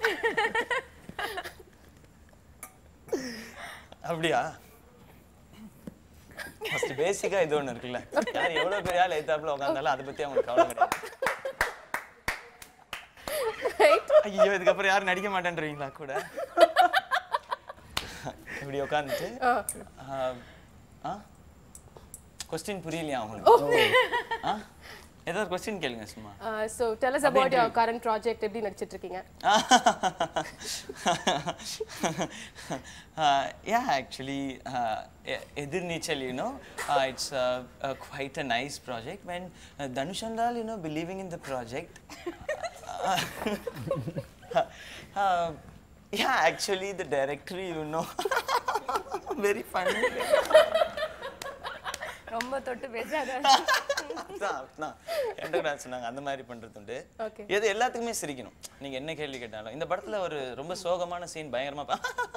அப்படியா? ஃபர்ஸ்ட் பேசிக்கா இது ஒண்ணு இருக்குல்ல. யார் எவ்வளவு பெரிய ஆள் ஏத்தாப்புல உட்கார்ந்தாலும் அதை பத்தி அவங்களுக்கு கவலை கிடையாது. ரைட் ஐயோ இதுக்கப்புறம் யாரும் நடிக்க மாட்டேன்றீங்களா கூட? இப்படி உட்காந்துட்டு கொஸ்டின் புரியலையா உங்களுக்கு? ஆ ஏதோ ஒரு கொஸ்டின் கேளுங்க சும்மா. So tell us about your current project. எப்படி நடிச்சிட்டு இருக்கீங்க? uh, yeah, actually, uh, Edirneechal, you know, uh, it's uh, uh, quite a nice project. When uh, Dhanush and all, you know, believing in the project. uh, uh, yeah, actually, the director, you know, very funny. ரொம்ப தொட்டு பேசாத. சொன்னாங்க அந்த மாதிரி பண்றது Okay. எது எல்லாத்துக்குமே சிரிக்கணும். நீங்க என்ன கேள்வி கேட்டாலும் இந்த படத்துல ஒரு ரொம்ப சோகமான சீன் பயங்கரமா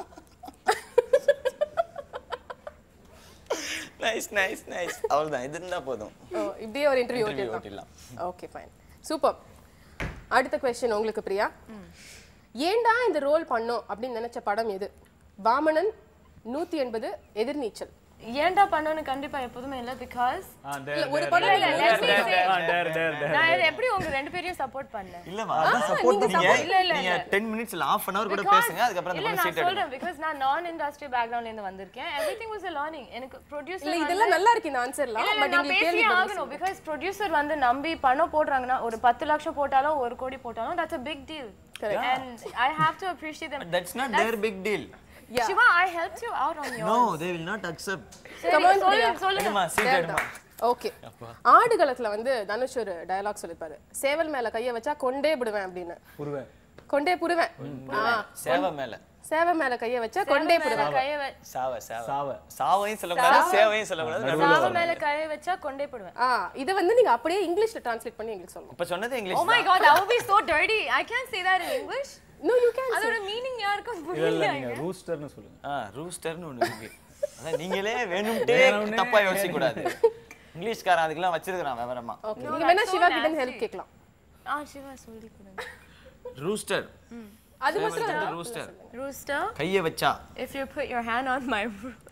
நைஸ் நைஸ் நைஸ் அவ்வளவுதான் இது இருந்தா போதும். ஓ இப்படியே ஒரு இன்டர்வியூ Interview ஓட்டிடலாம். ஓட்டிடலாம். Okay fine super. அடுத்த क्वेश्चन உங்களுக்கு பிரியா. ஏன்டா இந்த ரோல் பண்ணோம் அப்படின்னு நினைச்ச படம் எது? வாமனன், நூத்தி எண்பது, எதிர்நீச்சல். ஏன்டா பண்ணனும் கண்டிப்பா எப்பவுமே இல்ல பிகாஸ் ஆ இல்ல, டேர். ஒரு படம் இல்ல, let me say. Ah dare dare dare. நான் இதை எப்படி உங்க ரெண்டு பேரையும் சப்போர்ட் பண்ணேன்? இல்லமா அதான் சப்போர்ட் நீங்க பண்ணீங்க. இல்ல, இல்ல, நீங்க இல்ல. ten minutes இல்ல half an hour கூட Because- பேசுங்க அதுக்கு அப்புறம் இல்ல அந்த நான் சீட் எடுங்க. சொல்றேன் because நான் நான் இண்டஸ்ட்ரி பேக்ரவுண்ட்ல இருந்து வந்திருக்கேன். everything was a learning. எனக்கு இல்ல ப்ரொடியூசர் இதெல்லாம் நல்லா இருக்கு இந்த ஆன்சர்லாம். இல்ல, இல்ல, பட் நான் உங்களுக்கு கேள்வி பேசியே பதில் ஆகணும் சொல்லுங்க. because producer வந்து நம்பி பணம் போடுறாங்கன்னா ஒரு பத்து லட்சம் போட்டாலும் ஒரு கோடி போட்டாலும் that's a big deal. Correct. And I have to appreciate them. But that's not their big deal. Yeah. Shiva, I helped you out on yours. No, they will not accept. சரி, Come on, சொல்லுங்க, Priya. சொல்லுங்க. எடுமா seat எடுமா. Okay ஆடுகளத்துல வந்து தனுஷ் ஒரு dialogue சொல்லிருப்பாரு. சேவல் மேல கைய வச்சா கொண்டே விடுவேன் அப்படின்னு. புருவேன். கொண்டே புடுவேன். ஆ சேவ மேல சேவல் மேல கைய வச்சா கொண்டே மேல விடுவேன். கைய வ- சாவ சாவ சாவ. சாவையும் சொல்லக்கூடாது சேவையும் சொல்லக்கூடாது. சாவ மேல கைய வச்சா கொண்டே போடுவேன். ஆ இத வந்து நீங்க அப்படியே இங்கிலீஷ்ல டிரான்ஸ்லேட் பண்ணி எங்களுக்கு சொல்லணும். இப்ப சொன்னது Oh English my god, that would be so dirty. I can't say that in English. No you can. அதோட மீனிங் யாருக்கும் இல்ல இல்ல புரியல. நீங்க ரூஸ்டர்னு சொல்லுங்க. ஆ ரூஸ்டர்னு ஒண்ணு இருக்கு. அதான் நீங்களே வேணும்ட்டே தப்பா யோசிக்க கூடாது. இங்கிலீஷ்காரன் அதுக்கெல்லாம் வச்சிருக்கான் விவரமா. ஓகே நீங்க வேணா சிவா கிட்ட ஹெல்ப் கேட்கலாம். ஆ சிவா சொல்லி கொடுங்க. ரூஸ்டர் அது மட்டும் ரூஸ்டர் Rooster, கைய வச்சா if you put your hand on my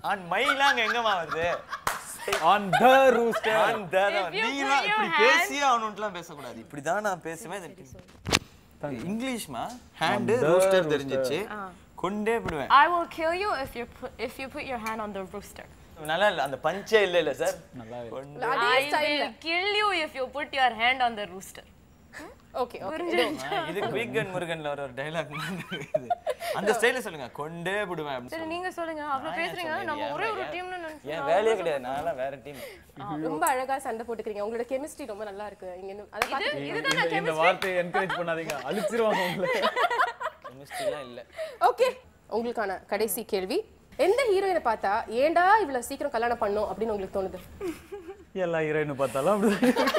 on மைலாங்க எங்கம்மா வருது on the rooster on the நீலாம் இப்படி பேசியே அவனுன்ட்டுலாம் பேசக்கூடாது இப்படி தான் நான் பேசுவேன் இங்கிலீஷ்மா ஹேண்ட் ரூஸ்டர் தெரிஞ்சிச்சு கொண்டே விடுவேன் I will kill you if you put, if you put your hand on the rooster. நல்லா இல்ல அந்த பஞ்சே இல்ல இல்ல சார் நல்லா அதே I ஸ்டைல்ல will kill you if you put your hand on the rooster. Okay okay இது குயிக் கன் முருகன்ல ஒரு டயலாக் அந்த ஸ்டைல்ல சொல்லுங்க கொண்டே விடுவேன் அப்படி சரி நீங்க சொல்லுங்க அவ்வளவு பேசுறீங்க நம்ம ஒரே ஒரு டீம்னு நினைச்சோம். ஏன் வேலையே கிடையாது நான்லாம் வேற டீம் ரொம்ப அழகா சண்டை போட்டுக்கிறீங்க உங்களோட கெமிஸ்ட்ரி ரொம்ப நல்லா இருக்கு இங்க இருந்து அத பார்த்து இதுதான் இந்த வார்த்தையை என்கரேஜ் பண்ணாதீங்க அழிச்சிருவாங்க உங்களை கெமிஸ்ட்ரிலாம் இல்ல ஓகே உங்களுக்கான கடைசி கேள்வி எந்த ஹீரோயினை பார்த்தா ஏன்டா இவ்வளவு சீக்கிரம் கல்யாணம் பண்ணோம் அப்படின்னு உங்களுக்கு தோணுது எல்லா ஹீரோயின் பார்த்தாலும் அப்படிதான்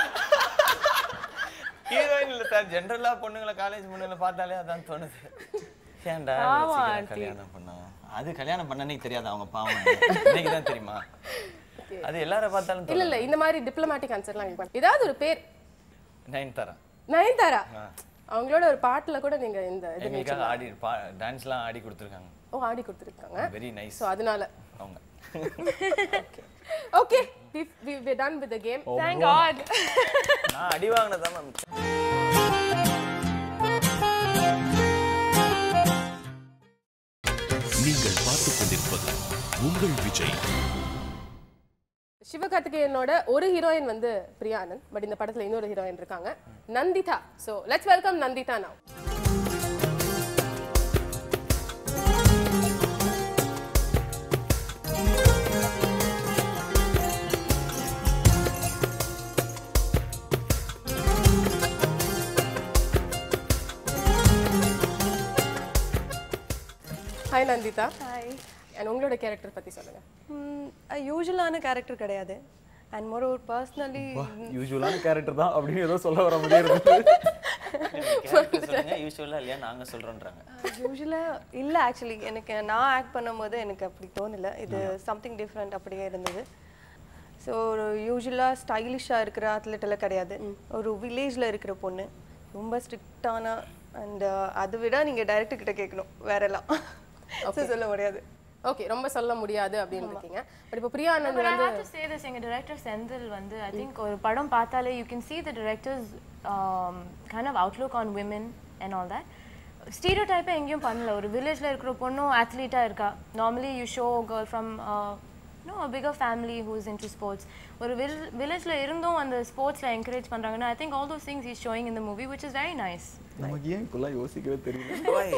ஹீரோயின் இல்ல சார் ஜெனரலா பொண்ணுங்கள காலேஜ் பொண்ணுங்கள பார்த்தாலே அதான் தோணுது ஏன்டா இவ்வளவு சீக்கிரம் கல்யாணம் பண்ணோம் அது கல்யாணம் பண்ணனே தெரியாது அவங்க பாவம் இன்னைக்கு தான் தெரியுமா அது எல்லார பார்த்தாலும் இல்ல இல்ல இந்த மாதிரி டிப்ளமேட்டிக் ஆன்சர்லாம் கேட்க மாட்டேன் ஏதாவது ஒரு பேர் நயன்தாரா நயன்தாரா அவங்களோட ஒரு பாட்டுல கூட நீங்க இந்த இது எங்களுக்காக ஆடி டான்ஸ்லாம் ஆடி கொடுத்துருக்காங்க ஓ ஆடி கொடுத்துருக்காங்க வெரி நைஸ் சோ அதனால அவங்க okay we we done with the game Thank God. நான் அடி வாங்குனதா மேம் நீங்கள் பார்த்துக் கொண்டிருப்பது உங்கள் விஜய். சிவகார்த்திகேயனோட ஒரு ஹீரோயின் வந்து பிரியானந்த் பட் இந்த படத்துல இன்னொரு ஹீரோயின் இருக்காங்க Nandita so let's welcome Nandita now hi Nandita hi and உங்களோட கேரக்டர் பத்தி சொல்லுங்க யூஸ்வலான கேரக்டர் கிடையாது அண்ட் மோர் ஓவர் பர்சனலி யூசுவலான கேரக்டர் தான் அப்படின்னு ஏதோ சொல்ல வர மாதிரி இருக்கு சொல்லுங்க யூசுவலா இல்லையா நாங்க சொல்றோம்ன்றாங்க யூஸ்வலாக இல்லை ஆக்சுவலி எனக்கு நான் ஆக்ட் பண்ணும்போது எனக்கு அப்படி தோணலை இது சம்திங் டிஃப்ரெண்ட் அப்படியே இருந்தது ஸோ ஒரு யூஸ்வலாக ஸ்டைலிஷாக இருக்கிற அத்லெட்டெல்லாம் கிடையாது ஒரு வில்லேஜில் இருக்கிற பொண்ணு ரொம்ப ஸ்ட்ரிக்டான அண்ட் அதை விட நீங்கள் டைரக்டர் கிட்ட கேட்கணும் வேறெல்லாம் சொல்ல முடியாது ஓகே ரொம்ப சொல்ல முடியாது அப்படின்னு இருக்கீங்க பட் இப்போ பிரியானந்த் But I வந்து have to say this, எங்க director செந்தில் வந்து I think ஒரு படம் பார்த்தாலே you can see the director's um, kind of outlook on women and all that. Stereotype எங்கேயும் பண்ணல ஒரு வில்லேஜ்ல இருக்கிற பொண்ணும் அத்லீட்டா இருக்கா normally you show a girl from uh, you know a bigger family who's into sports ஒரு வில்லேஜ்ல இருந்தும் அந்த ஸ்போர்ட்ஸ்ல என்கரேஜ் பண்றாங்கன்னா I think all those things he's showing in the movie which is very nice. நமக்கு ஏன் இப்பெல்லாம் யோசிக்கவே தெரியல Why?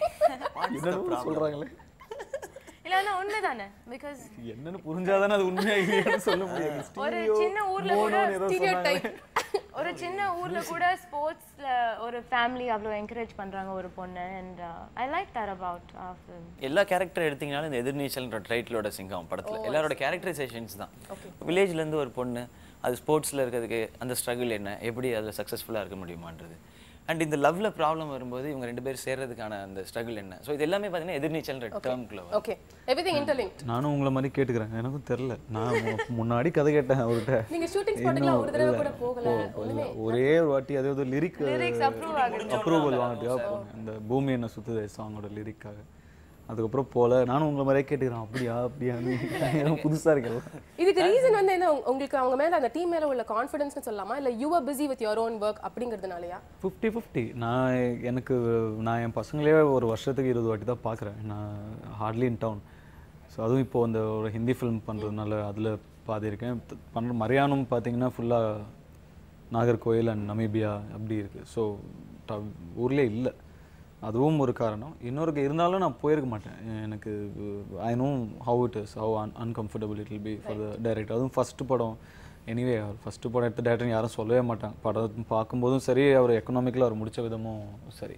என்ன சொல்றாங்களே இல்ல ஆனா உண்மைதானே because என்னன்னு புரிஞ்சாதானே அது உண்மையா இல்லையான்னு சொல்ல முடியாது ஒரு சின்ன ஊர்ல கூட ஸ்டீரியோடைப் ஒரு சின்ன ஊர்ல கூட ஸ்போர்ட்ஸ்ல ஒரு ஃபேமிலி அவ்ளோ என்கரேஜ் பண்றாங்க ஒரு பொண்ணு and uh, I like that about our film. எல்லா கேரக்டர் எடுத்தீங்கனாலும் இந்த எதிர்நீச்சல்ன்ற டைட்டிலோட சிங்கம் படத்துல எல்லாரோட கேரக்டரைசேஷன்ஸ் தான் வில்லேஜ்ல இருந்து ஒரு பொண்ணு அது ஸ்போர்ட்ஸ்ல இருக்கிறதுக்கு அந்த ஸ்ட்ரகிள் என்ன எப்படி அதுல சக்சஸ்ஃபுல்லா இருக்க முடியுமான்றது அண்ட் இந்த லவ்ல ப்ராப்ளம் வரும்போது இவங்க ரெண்டு பேரும் சேர்றதுக்கான அந்த ஸ்ட்ரகிள் என்ன ஸோ இது எல்லாமே பார்த்தீங்கன்னா எதிர்நீச்சல்ன்ற டேர்ம்குள்ள ஓகே எவ்ரிதிங் இன்டர்லிங்க்ட் நானும் உங்களை மாதிரி கேட்டுக்கிறேன் எனக்கும் தெரியல நான் மு- முன்னாடி கதை கேட்டேன் அவர்கிட்ட நீங்க ஷூட்டிங் ஸ்பாட்ல ஒரு தடவை கூட போகல இல்ல, ஒரே ஒரு வாட்டி அதே ஒரு லிரிக் அப்ரூவல் வாங்கிட்டியா போனேன் இந்த பூமி என்ன சுத்துதே சாங்கோட லிரிக்காக அதுக்கப்புறம் போல நானும் உங்களை மாதிரியே கேட்டுக்கிறேன் அப்படியா அப்படியான்னு புதுசா இருக்கல இதுக்கு ரீசன் வந்து என்ன உங்க- உங்களுக்கு அவங்க மேல அந்த டீம் மேல உள்ள கான்ஃபிடன்ஸ்னு சொல்லலாமா இல்ல you are busy with your own work அப்படிங்கிறதுனாலயா ஃபிஃப்டி ஃபிஃப்டி நான் எனக்கு நான் என் பசங்களே ஒரு வருஷத்துக்கு இருபது வாட்டி தான் பார்க்குறேன் நான் ஹார்ட்லி இன் டவுன் ஸோ அதுவும் இப்போ அந்த ஒரு ஹிந்தி ஃபிலிம் பண்ணுறதுனால அதில் பாதி இருக்கேன் பண்ணுற மரியானம் பார்த்தீங்கன்னா ஃபுல்லாக நாகர்கோயில் அண்ட் நமீபியா அப்படி இருக்குது ஸோ ஊர்லேயே இல்லை அதுவும் ஒரு காரணம் இன்னொரு இருந்தாலும் நான் போயிருக்க மாட்டேன் எனக்கு I know how it is how un uncomfortable it will be for the director அதுவும் ஃபஸ்ட்டு படம் எனிவே அவர் ஃபஸ்ட்டு படம் எடுத்த டேரக்டர் யாரும் சொல்லவே மாட்டாங்க படம் பார்க்கும்போதும் சரி அவர் எக்கனாமிக்கில் அவர் முடித்த விதமும் சரி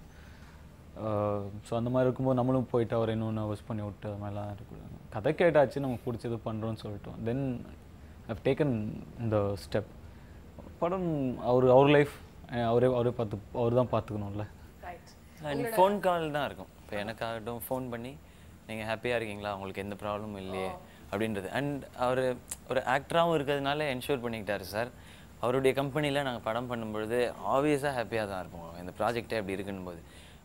ஸோ அந்த மாதிரி இருக்கும்போது நம்மளும் போயிட்டு அவர் இன்னும் நர்வஸ் பண்ணி விட்டு அது மாதிரிலாம் இருக்கக்கூடாது கதை கேட்டாச்சு நமக்கு பிடிச்சது பண்ணுறோன்னு சொல்லிட்டோம் தென் ஐவ் டேக்கன் இந்த ஸ்டெப் படம் அவர் அவர் லைஃப் அவரே அவரே பார்த்து அவர் தான் பார்த்துக்கணும்ல அண்ட் ஃபோன் கால் தான் இருக்கும் இப்போ எனக்காகட்டும் ஃபோன் பண்ணி நீங்கள் ஹாப்பியாக இருக்கீங்களா உங்களுக்கு எந்த ப்ராப்ளமும் இல்லையே அப்படின்றது அண்ட் அவர் ஒரு ஆக்டராகவும் இருக்கிறதுனால என்ஷூர் பண்ணிக்கிட்டாரு சார் அவருடைய கம்பெனியில் நாங்கள் படம் பண்ணும்பொழுது ஆப்வியஸாக ஹாப்பியாக தான் இருப்போம் இந்த ப்ராஜெக்டே அப்படி இருக்குன்னு போது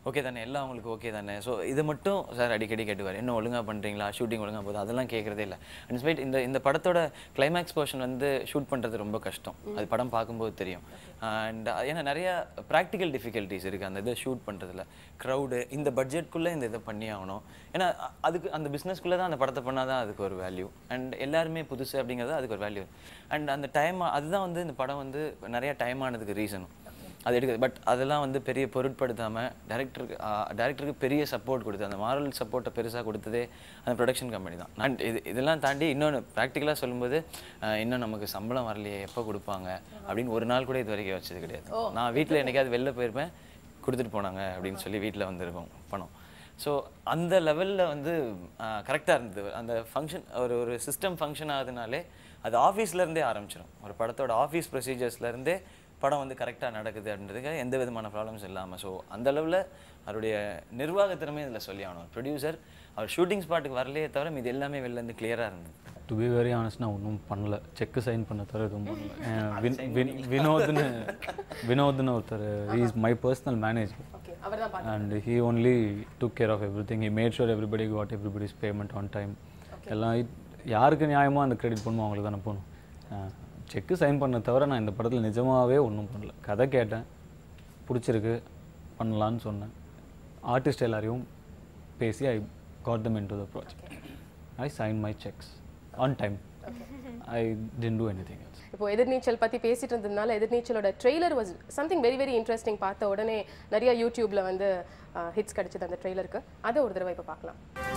ஓகே தானே எல்லாம் உங்களுக்கு ஓகே தானே ஸோ இதை மட்டும் சார் அடிக்கடி கேட்டுவார் என்ன ஒழுங்காக பண்ணுறீங்களா ஷூட்டிங் ஒழுங்காக போகுது அதெல்லாம் கேட்குறதே இல்லை அண்ட் ஸ்பைட் இந்த இந்த படத்தோட கிளைமேக்ஸ் போர்ஷன் வந்து ஷூட் பண்ணுறது ரொம்ப கஷ்டம் அது படம் பார்க்கும்போது தெரியும் அண்ட் ஏன்னா நிறைய ப்ராக்டிக்கல் டிஃபிகல்ட்டிஸ் இருக்குது அந்த இதை ஷூட் பண்ணுறதுல க்ரௌடு இந்த பட்ஜெட்குள்ளே இந்த இதை பண்ணி ஆகணும் ஏன்னா அதுக்கு அந்த பிஸ்னஸ்க்குள்ளே தான் அந்த படத்தை பண்ணால் தான் அதுக்கு ஒரு வேல்யூ அண்ட் எல்லாருமே புதுசு அப்படிங்கிறது அதுக்கு ஒரு வேல்யூ அண்ட் அந்த டைம் அதுதான் வந்து இந்த படம் வந்து நிறைய டைம் ஆனதுக்கு ரீசனும் அது எடுக்குது பட் அதெல்லாம் வந்து பெரிய பொருட்படுத்தாமல் டேரக்டருக்கு டேரக்டருக்கு பெரிய சப்போர்ட் கொடுத்து அந்த மாரல் சப்போர்ட்டை பெருசாக கொடுத்ததே அந்த ப்ரொடக்ஷன் கம்பெனி தான் அண்ட் இது இதெல்லாம் தாண்டி இன்னொன்று ப்ராக்டிக்கலாக சொல்லும்போது இன்னும் நமக்கு சம்பளம் வரலையே எப்போ கொடுப்பாங்க அப்படின்னு ஒரு நாள் கூட இது வரைக்கும் வச்சது கிடையாது நான் வீட்டில் என்னைக்காவது வெளில போயிருப்பேன் கொடுத்துட்டு போனாங்க அப்படின்னு சொல்லி வீட்டில் வந்துருக்கோம் பணம் ஸோ அந்த லெவலில் வந்து கரெக்டாக இருந்தது அந்த ஃபங்க்ஷன் ஒரு ஒரு சிஸ்டம் ஃபங்க்ஷன் ஆகுதுனாலே அது ஆஃபீஸ்லேருந்தே ஆரம்பிச்சிடும் ஒரு படத்தோட ஆஃபீஸ் ப்ரொசீஜர்ஸ்லேருந்தே படம் வந்து கரெக்டாக நடக்குது அப்படின்றதுக்கு எந்த விதமான ப்ராப்ளம்ஸ் இல்லாமல் ஸோ அந்த அளவில் அவருடைய நிர்வாக திறமை இதில் சொல்லி ஆகணும் ப்ரொடியூசர் அவர் ஷூட்டிங் ஸ்பாட்டுக்கு வரலையே தவிர இது எல்லாமே வெளிலேருந்து கிளியராக இருந்தது டு பி வெரி ஆனஸ்ட் நான் ஒன்றும் பண்ணல செக்கு சைன் பண்ண தவிர எதுவும் பண்ணல வினோத்னு வினோத்னு ஒருத்தர் is my personal manager and he only took care of everything he made sure everybody got everybody's payment on time எல்லாம் யாருக்கு நியாயமாக அந்த கிரெடிட் பண்ணுமோ அவங்களுக்கு தானே போகணும் செக்கு சைன் பண்ண தவிர நான் இந்த படத்தில் நிஜமாகவே ஒன்றும் பண்ணல கதை கேட்டேன் பிடிச்சிருக்கு பண்ணலான்னு சொன்னேன் ஆர்டிஸ்ட் எல்லாரையும் பேசி I got them into the project I sign my cheques on time I didn't do anything else இப்போ எதிர்நீச்சல் பற்றி பேசிட்டு இருந்ததுனால எதிர்நீச்சலோட trailer was something very very interesting பார்த்த உடனே நிறைய யூடியூப்ல வந்து ஹிட்ஸ் கிடைச்சது அந்த ட்ரெய்லருக்கு அதை ஒரு தடவை இப்போ பார்க்கலாம்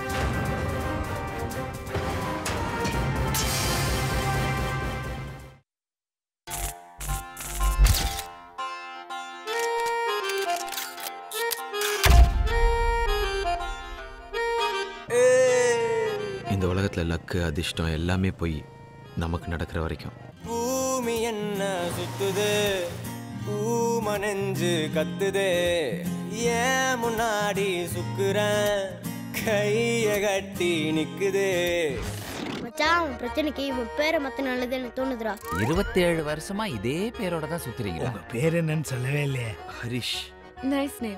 இந்த உலகத்தில் லக்கு அதிர்ஷ்டம் எல்லாமே போய் நமக்கு நடக்கிற வரைக்கும் பூமி என்ன சுத்துது பூமனெஞ்சு கத்துதே ஏன் முன்னாடி சுக்குறேன் கைய கட்டி நிக்குதே மச்சான் பிரச்சனைக்கு இவன் பேரை மத்த நல்லது எனக்கு தோணுதுடா இருபத்தேழு வருஷமா இதே பேரோட தான் சுத்துறீங்க பேர் என்னன்னு சொல்லவே இல்லையே ஹரிஷ் நைஸ் நேம்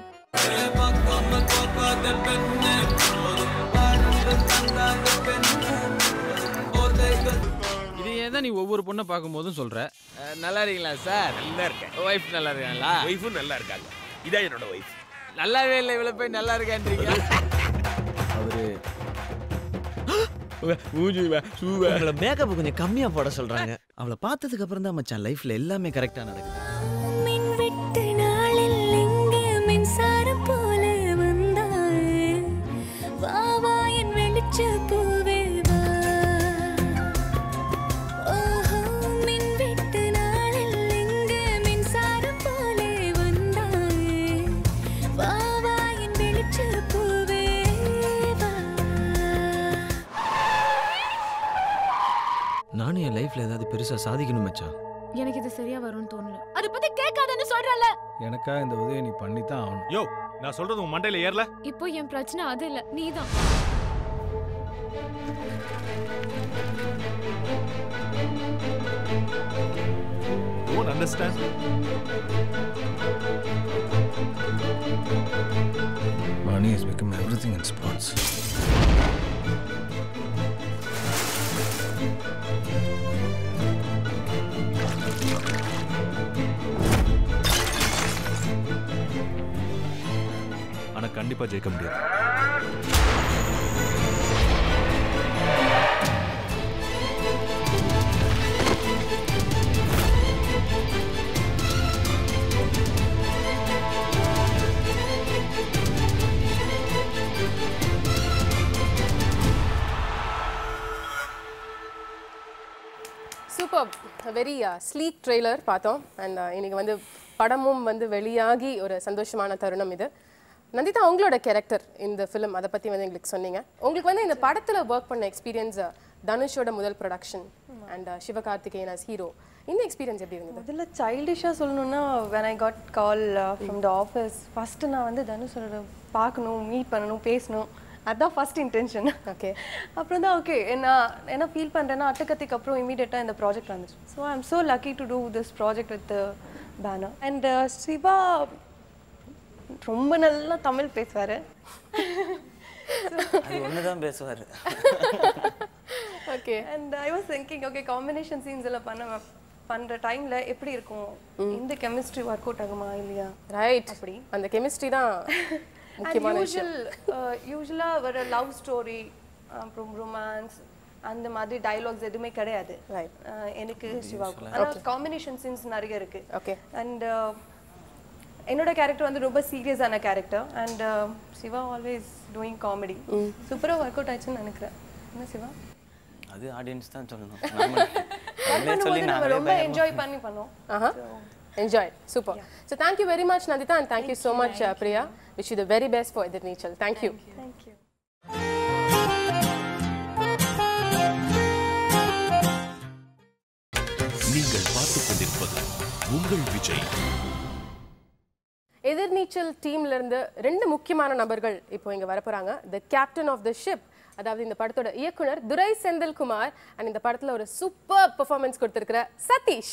இது ஏன் நீ ஒவ்வொரு பொண்ணை பார்க்கும்போதும் சொல்ற நல்லா இருக்கீங்களா சார் நல்லா இருக்கேன் ஒய்ஃப் நல்லா இருக்காங்களா ஒய்ஃபும் நல்லா இருக்காங்க இதான் என்னோட ஒய்ஃப் நல்லாவே இல்லை இவ்வளவு போய் நல்லா இருக்கான்றீங்க அவரு உங்களை மேக்கப் கொஞ்சம் கம்மியா போட சொல்றாங்க அவளை பார்த்ததுக்கு அப்புறம் தான் மச்சான் லைஃப்ல எல்லாமே கரெக்டா நடக்குது நானும் என் லைஃப்ல ஏதாவது பெருசா சாதிக்கணும் மச்சான் எனக்கு இது சரியா வரும்னு தோணல அதை பத்தி கேட்காதன்னு சொல்றல எனக்கா இந்த உதவியை நீ பண்ணித்தான் ஆகணும் யோ நான் சொல்றது உன் மண்டையில ஏறல இப்போ என் பிரச்சனை அது இல்ல நீதான் Don't understand. Money has become everything in sports. ஆனா கண்டிப்பா ஜெயிக்க முடியாது. சூப்பர் வெரி ஸ்லீக் ட்ரெய்லர் பார்த்தோம் அண்ட் இன்னைக்கு வந்து படமும் வந்து வெளியாகி ஒரு சந்தோஷமான தருணம் இது. நந்திதா, உங்களோட கேரக்டர் இந்த ஃபிலிம் அதை பற்றி வந்து எங்களுக்கு சொன்னீங்க. உங்களுக்கு வந்து இந்த படத்தில் ஒர்க் பண்ண எக்ஸ்பீரியன்ஸ் தனுஷோட முதல் production and Sivakarthikeyan as hero, இந்த எக்ஸ்பீரியன்ஸ் எப்படி இருந்தது? அதில் சைல்டிஷாக சொல்லணும்னா when I got call from the office first நான் வந்து தனுஷோட பார்க்கணும், மீட் பண்ணணும், பேசணும், அதுதான் ஃபர்ஸ்ட் இன்டென்ஷன். ஓகே, அப்புறம் தான் ஓகே நான் என்ன ஃபீல் பண்ணுறேன்னா அட்டகத்திக்கு அப்புறம் இமீடியட்டாக இந்த ப்ராஜெக்ட் வந்துச்சு. So I am so lucky to do this project with banner. And Siva ரொம்ப நல்லா தமிழ் பேசுவார். அது ஒன்று தான் பேசுவார். Okay. And I was thinking okay combination scenes எல்லாம் பண்ண பண்ணுற டைமில் எப்படி இருக்கும், இந்த கெமிஸ்ட்ரி ஒர்க் அவுட் ஆகுமா இல்லையா? ரைட். அப்படி அந்த கெமிஸ்ட்ரி தான் முக்கியமான விஷயம். யூஸ்வலாக வர லவ் ஸ்டோரி அப்புறம் ரொமான்ஸ் அந்த மாதிரி டயலாக்ஸ் எதுவுமே கிடையாது எனக்கு சிவாவுக்கு. ஆனால் காம்பினேஷன் சீன்ஸ் நிறைய இருக்கு. ஓகே. அண்ட் என்னோட கேரக்டர் வந்து ரொம்ப சீரியஸான character and Siva always doing comedy. சூப்பராக ஒர்க் அவுட் ஆச்சுன்னு நினைக்கிறேன். என்ன சிவா? அது ஆடியன்ஸ் தான் சொல்லணும். நம்ம ரொம்ப என்ஜாய் பண்ணி பண்ணோம். Aha enjoy. Super. So thank you very much Nandita and thank you so much Priya. Wish you the very best for Ethirneechal. Thank you. Thank you. நீங்கள் பார்த்துக் கொண்டிருப்பது உங்கள் விஜய். எதிர்நீச்சல் டீம்ல இருந்து ரெண்டு முக்கியமான நபர்கள் இப்போ இங்க வரப்போறாங்க. The captain of the ship, அதாவது இந்த படத்தோட இயக்குனர் துரை செந்தில்குமார் அண்ட் இந்த படத்துல ஒரு சூப்பர் பெர்ஃபார்மன்ஸ் கொடுத்திருக்கிற சதீஷ்.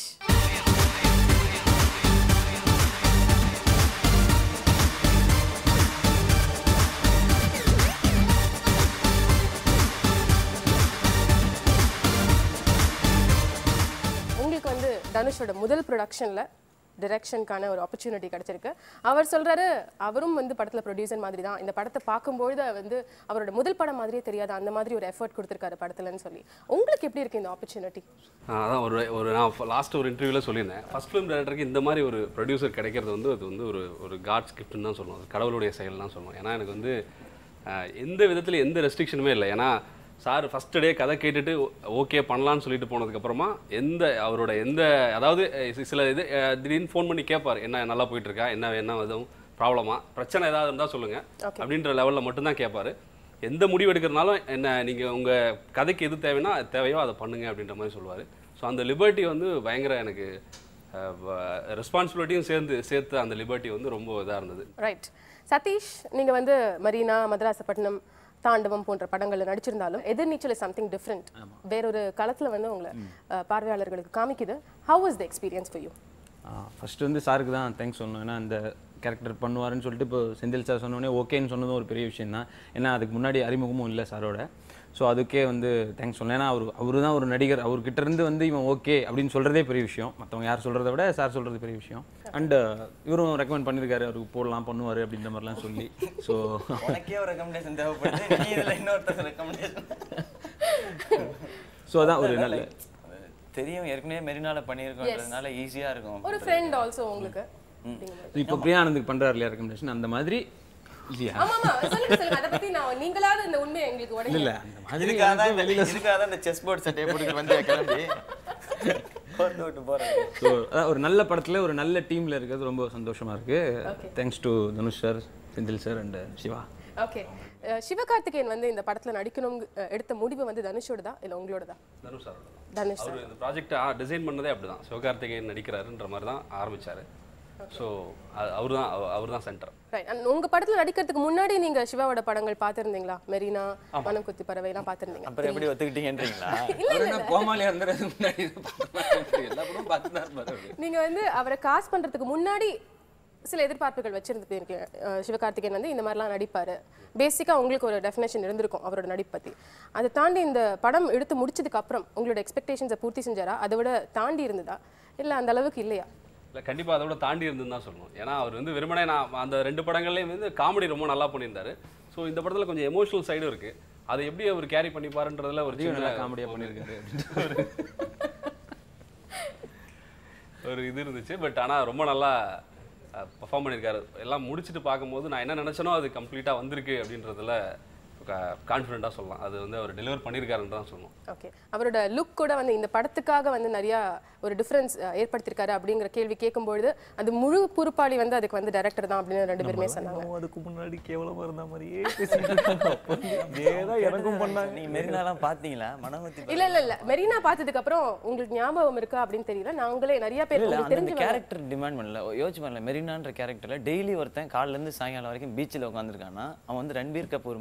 உங்களுக்கு வந்து தனுஷோட முதல் ப்ரொடக்ஷன்ல டிரெக்ஷனுக்கான ஒரு ஆப்பர்ச்சுனிட்டி கிடைச்சிருக்கு. அவர் சொல்றாரு அவரும் வந்து படத்துல ப்ரொடியூசர் மாதிரி தான், இந்த படத்தை பார்க்கும்போது வந்து அவரோட முதல் படம் மாதிரியே தெரியாது, அந்த மாதிரி ஒரு எஃபர்ட் கொடுத்துருக்காரு படத்துலன்னு சொல்லி. உங்களுக்கு எப்படி இருக்கு இந்த ஆப்பர்ச்சுனிட்டி? அதான் ஒரு ஒரு நான் லாஸ்ட் ஒரு இன்டர்வியூவில் சொல்லியிருந்தேன், ஃபர்ஸ்ட் ஃபிலிம் டைரக்டருக்கு இந்த மாதிரி ஒரு ப்ரொடியூசர் கிடைக்கிறது வந்து அது வந்து ஒரு ஒரு காட்ஸ் கிஃப்ட்னு தான் சொல்லுவோம், கடவுளுடைய செயல் தான் சொல்லுவோம். ஏன்னா எனக்கு வந்து எந்த விதத்தில் எந்த ரெஸ்ட்ரிக்ஷனுமே இல்லை. ஏன்னா சார் ஃபஸ்ட்டு டே கதை கேட்டுட்டு ஓகே பண்ணலான்னு சொல்லிட்டு போனதுக்கப்புறமா எந்த அவரோட எந்த அதாவது சில இது திடீர்னு ஃபோன் பண்ணி கேட்பார், என்ன நல்லா போயிட்டுருக்கா, என்ன என்ன எதுவும் ப்ராப்ளமா பிரச்சனை ஏதாவது இருந்தால் சொல்லுங்கள் அப்படின்ற லெவலில் மட்டும்தான் கேட்பார். எந்த முடிவு எடுக்கிறனாலும் என்ன நீங்கள் உங்கள் கதைக்கு எது தேவைன்னா அது தேவையோ அதை பண்ணுங்க அப்படின்ற மாதிரி சொல்லுவார். ஸோ அந்த லிபர்ட்டி வந்து பயங்கர எனக்கு ரெஸ்பான்சிபிலிட்டியும் சேர்ந்து சேர்த்து அந்த லிபர்ட்டி வந்து ரொம்ப இதாக இருந்தது. ரைட். சதீஷ், நீங்கள் வந்து மரீனா, மதராசப்பட்டினம், தாண்டவம் போன்ற படங்களில் நடிச்சிருந்தாலும் எதிர்நீச்சல் இஸ் சம்திங் டிஃப்ரெண்ட். வேறொரு களத்தில் வந்து உங்களை பார்வையாளர்களுக்கு காமிக்குது. How was the experience for you? First வந்து சாருக்கு தான் தேங்க்ஸ் சொல்லணும். ஏன்னா இந்த கேரக்டர் பண்ணுவாருன்னு சொல்லிட்டு இப்போ செந்தில் சார் சொன்னோடனே ஓகேன்னு சொன்னதும் ஒரு பெரிய விஷயம் தான். ஏன்னா அதுக்கு முன்னாடி அறிமுகமும் இல்லை சாரோட. ஸோ அதுக்கே வந்து தேங்க்ஸ் சொல்லணும். ஏன்னா அவர் அவரு தான் ஒரு நடிகர், அவர்கிட்ட இருந்து வந்து இவன் ஓகே அப்படின்னு சொல்கிறதே பெரிய விஷயம். மற்றவங்க யார் சொல்கிறத விட சார் சொல்கிறது பெரிய விஷயம். அண்ட் இவரும் ரெக்கமெண்ட் பண்ணியிருக்காரு, அவருக்கு போடலாம் பண்ணுவார் அப்படின்ற மாதிரிலாம் சொல்லி. ஸோ உனக்கே ஒரு ரெக்கமெண்டேஷன் தேவைப்படுது, நீ இதில் இன்னொருத்தர் ரெக்கமெண்டேஷன். ஸோ அதான் ஒரு நல்ல தெரியும், ஏற்கனவே மெரினால பண்ணியிருக்கோன்றதுனால ஈஸியாக இருக்கும். ஒரு ஃப்ரெண்ட் ஆல்சோ உங்களுக்கு. இப்போ பிரியானந்துக்கு பண்ணுறாரு இல்லையா ரெக்கமெண்டேஷன், அந்த மாதிரி இல்லையா? ஆமாமா, சொல்லுங்க சொல்லுங்க. அத பத்தி நான் நீங்களாவது இந்த உண்மையை எங்களுக்கு உடைங்க. இல்ல அந்த மாதிரி இதுக்காக தான் வெளியில இதுக்காக தான் இந்த செஸ் போர்ட் செட்டை போட்டு வந்து கிளம்பி போட்டு விட்டு போறாங்க. ஸோ ஒரு நல்ல படத்துல ஒரு நல்ல டீம்ல இருக்கிறது ரொம்ப சந்தோஷமா இருக்கு. Thanks to Dhanush sir, Senthil sir and Siva. Okay. Sivakarthikeyan வந்து இந்த படத்துல நடிக்கணும் எடுத்த முடிவு வந்து தனுஷோடதா இல்ல உங்களோடதா? தனுஷ் சார். தனுஷ் சார் இந்த ப்ராஜெக்ட் டிசைன் பண்ணதே அப்படிதான், சிவகார்த்திகேயன் நடிக்கிறாருன்ற மாதிரி தான் ஆரம்பிச்சாரு. ஸோ அவர் தான் அவர் தான் சென்டர். ரைட். அண்ட் உங்க படத்துல நடிக்கிறதுக்கு முன்னாடி நீங்க சிவாவோட படங்கள் பார்த்திருந்தீங்களா? மெரினா, மனம் குத்தி பறவை எல்லாம் பார்த்திருந்தீங்க? அப்புறம் எப்படி ஒத்துக்கிட்டீங்கன்றீங்களா? இல்ல கோமாளியா இருந்தது முன்னாடி எல்லா படமும் பார்த்துதான். நீங்க வந்து அவரை காஸ்ட் பண்றதுக்கு முன்னாடி சில எதிர்பார்ப்புகள் வச்சிருந்துருக்கீங்க. சிவகார்த்திகேயன் வந்து இந்த மாதிரிலாம் நடிப்பாரு, பேசிக்காக உங்களுக்கு ஒரு டெஃபினேஷன் இருந்திருக்கும் அவரோட நடிப்பு பற்றி. அதை தாண்டி இந்த படம் எடுத்து முடிச்சதுக்கு அப்புறம் உங்களோட எக்ஸ்பெக்டேஷன்ஸை பூர்த்தி செஞ்சாரா, அதை விட தாண்டி இருந்ததா இல்லை அந்த அளவுக்கு இல்லையா? இல்லை, கண்டிப்பாக அதை விட தாண்டி இருந்துன்னு தான் சொல்லணும். ஏன்னா அவர் வந்து வெறுமனே நான் அந்த ரெண்டு படங்கள்லேயும் வந்து காமெடி ரொம்ப நல்லா பண்ணியிருந்தாரு. ஸோ இந்த படத்தில் கொஞ்சம் எமோஷனல் சைடும் இருக்குது, அதை எப்படி அவர் கேரி பண்ணிப்பாருன்றதுல ஒரு சின்ன காமெடியாக பண்ணியிருக்காரு ஒரு இது இருந்துச்சு. பட் ஆனால் ரொம்ப நல்லா பர்ஃபார்ம் பண்ணியிருக்காரு. எல்லாம் முடிச்சுட்டு பார்க்கும்போது நான் என்ன நினச்சனோ அது கம்ப்ளீட்டாக வந்திருக்கு அப்படின்றதுல கான்ஃபிடென்ட்டாக சொல்லலாம். அது வந்து அவர் டெலிவர் பண்ணியிருக்காருன்னு தான் சொல்லணும். ஓகே. அவரோட லுக் கூட வந்து இந்த படத்துக்காக வந்து நிறையா ஒரு டிஃப்ரென்ஸ் ஏற்படுத்தியிருக்காரு அப்படிங்கிற கேள்வி கேட்கும்பொழுது அது முழு பொறுப்பாளி வந்து அதுக்கு வந்து டைரக்டர் தான் அப்படின்னு ரெண்டு பேருமே சொன்னாங்க. அதுக்கு முன்னாடி கேவலமாக இருந்த மாதிரியே பேசிட்டு எனக்கும் பண்ணாங்க. நீ மெரினாலாம் பார்த்தீங்களா? மனமத்தி இல்லை இல்லை இல்லை மெரினா பார்த்ததுக்கு அப்புறம் உங்களுக்கு ஞாபகம் இருக்கா அப்படின்னு தெரியல. நாங்களே நிறைய பேர் தெரிஞ்சு கேரக்டர் டிமாண்ட் பண்ணல, யோசிச்சு பண்ணல. மெரினான்ற கேரக்டரில் டெய்லி ஒருத்தன் காலிலேருந்து சாயங்காலம் வரைக்கும் பீச்சில் உட்காந்துருக்கானா அவன் வந்து ரன்பீர் கபூர் மாதிரி இருந்தானா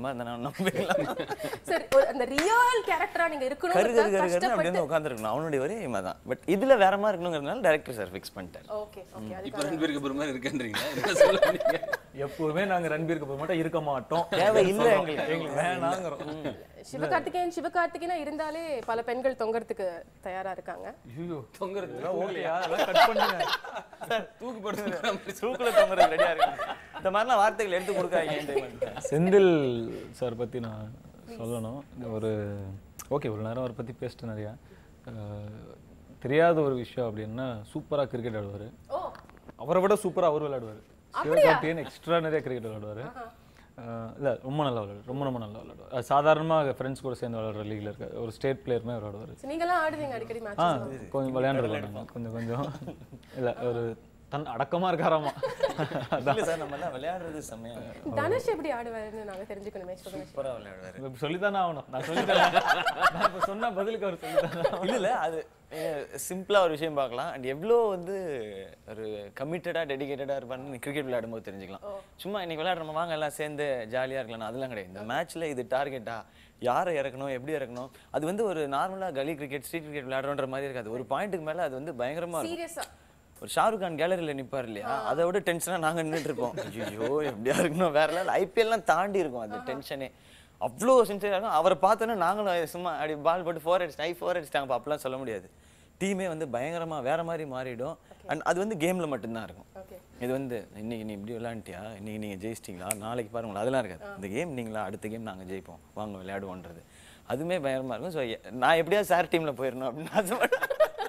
நம்புவீங்களா? சரி, அந்த ரியல் கேரக்டரா நீங்க இருக்கணும் கரு கரு கரு அப்படி வந்து உட்கார்ந்திருக்கணும். அவனுடைய ஒரே எய்ம் தான். பட் இதுல வேற மாதிரி இருக்கணும்ங்கறதுனால டைரக்டர் சார் ஃபிக்ஸ் பண்ணிட்டாரு. Okay okay. இப்போ ரன்பீர் கபூர் மாதிரி இருக்கேன்றீங்களா? என்ன சொல்றீங்க? எப்பவுமே நாங்க ரன்பீர் கபூர் மட்டும் இருக்க மாட்டோம். தேவை இல்ல எங்களுக்கு. எங்களுக்கு வேணாங்கறோம். சிவகார்த்திகேயன் சிவகார்த்திகேயனா இருந்தாலே பல பெண்கள் தொங்கறதுக்கு தயாரா இருக்காங்க. ஐயோ தொங்கறது ஓகேயா? அதெல்லாம் கட் பண்ணுங்க சார். தூக்கு போடுங்க. தூக்குல தொங்கறது ரெடியா இருக்கு. இந்த மாதிரிலாம் வார்த்தைகள் எடுத்து கொடுக்காதீங்க. செந்தில் சார் பற்றி நான் சொல்லணும். ஒரு ஓகே ஒரு நேரம் அவரை பற்றி பேசிட்டு நிறையா தெரியாத ஒரு விஷயம் அப்படின்னா சூப்பராக கிரிக்கெட் ஆடுவார். அவரை விட சூப்பராக அவர் விளையாடுவார். சிவகார்த்திகேயன் எக்ஸ்ட்ரா நிறைய கிரிக்கெட் விளையாடுவார். இல்லை ரொம்ப நல்லா விளையாடு ரொம்ப ரொம்ப நல்லா விளையாடுவார். சாதாரணமாக ஃப்ரெண்ட்ஸ் கூட சேர்ந்து விளையாடுற லீக்ல இருக்க ஒரு ஸ்டேட் பிளேயருமே விளையாடுவார். நீங்களாம் ஆடுவீங்க அடிக்கடி மேட்ச்? ஆ கொஞ்சம் விளையாண்டுருக்கோம் கொஞ்சம் கொஞ்சம். இல்லை ஒரு தன் அடக்கமா இருக்காராமா. இல்ல சார் நம்ம எல்லாம் விளையாடுறது செமையா. தனுஷ் எப்படி ஆடுவாருன்னு நாங்க தெரிஞ்சுக்கணுமே. சூப்பரா விளையாடுவாரு. இப்ப சொல்லி தானே ஆகணும். நான் சொல்லி தரேன். நான் இப்ப சொன்ன பதிலுக்கு அவர் சொல்லி தானே. இல்ல இல்ல அது சிம்பிளா ஒரு விஷயம் பார்க்கலாம். அண்ட் எவ்வளோ வந்து ஒரு கமிட்டடா டெடிகேட்டடா இருப்பான்னு கிரிக்கெட் விளையாடும் போது தெரிஞ்சுக்கலாம். சும்மா இன்னைக்கு விளையாடுறோம் வாங்க எல்லாம் சேர்ந்து ஜாலியா இருக்கலாம் அதெல்லாம் கிடையாது. இந்த மேட்ச்ல இது டார்கெட்டா யாரை இறக்கணும் எப்படி இறக்கணும் அது வந்து ஒரு நார்மலா கலி கிரிக்கெட் ஸ்ட்ரீட் கிரிக்கெட் விளையாடுற மாதிரி இருக்காது. ஒரு பாயிண்ட்டுக்கு மேல அது வந்து பயங்கரமா இருக்கும். ஒரு ஷாருக் கான் கேலரியில் நிற்பார் இல்லையா, அதை விட டென்ஷனாக நாங்கள் நின்றுட்டு இருப்போம். ஐயோ எப்படியா இருக்கணும் வேற இல்லை. ஐபிஎல்லாம் தாண்டி இருக்கும் அது டென்ஷனே. அவ்வளோ சின்சியராக இருக்கும். அவரை பார்த்தோன்னா நாங்களும் சும்மா அப்படி பால் போட்டு ஃபோர் அடிச்சு ஐ ஃபோர் அடிச்சிட்டாங்க அப்பெல்லாம் சொல்ல முடியாது. டீமே வந்து பயங்கரமாக வேற மாதிரி மாறிடும். அண்ட் அது வந்து கேமில் மட்டும்தான் இருக்கும். இது வந்து இன்னைக்கு நீ இப்படி விளையாண்டியா, இன்னைக்கு நீங்கள் ஜெயிச்சிட்டிங்களா, நாளைக்கு பாருங்களா, அதெல்லாம் இருக்காது. இந்த கேம் நீங்களா அடுத்த கேம் நாங்கள் ஜெயிப்போம் வாங்க விளையாடுவோன்றது அதுவுமே பயங்கரமாக இருக்கும். ஸோ நான் எப்படியா சார் டீமில் போயிடணும் அப்படின்னு ஆசைப்பட்டேன்.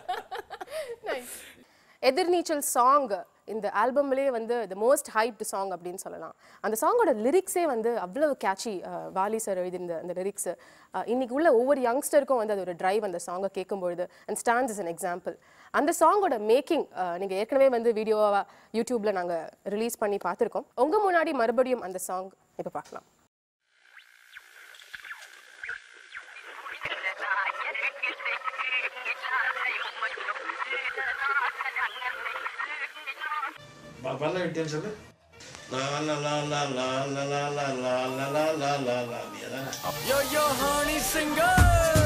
எதிர்நீச்சல் சாங் இந்த ஆல்பம்லேயே வந்து த மோஸ்ட் ஹைப்ட் சாங் அப்படின்னு சொல்லலாம். அந்த சாங்கோட லிரிக்ஸே வந்து அவ்வளவு கேட்சி. வாலி சார் எழுதியிருந்த அந்த லிரிக்ஸு இன்னைக்கு உள்ள ஒவ்வொரு யங்ஸ்டருக்கும் வந்து அது ஒரு டிரைவ் அந்த சாங்கை கேட்கும்பொழுது. And stands is an example. அந்த சாங்கோட மேக்கிங் நீங்கள் ஏற்கனவே வந்து வீடியோவாக யூடியூப்பில் நாங்கள் ரிலீஸ் பண்ணி பார்த்துருக்கோம். உங்கள் முன்னாடி மறுபடியும் அந்த சாங் இப்போ பார்க்கலாம். பல்ல விட்டேன்னு சொல்லு. லா லா லா லா லா லா லா லா லா லா லா லா லா லா அப்படியேதான். Yo yo honey singer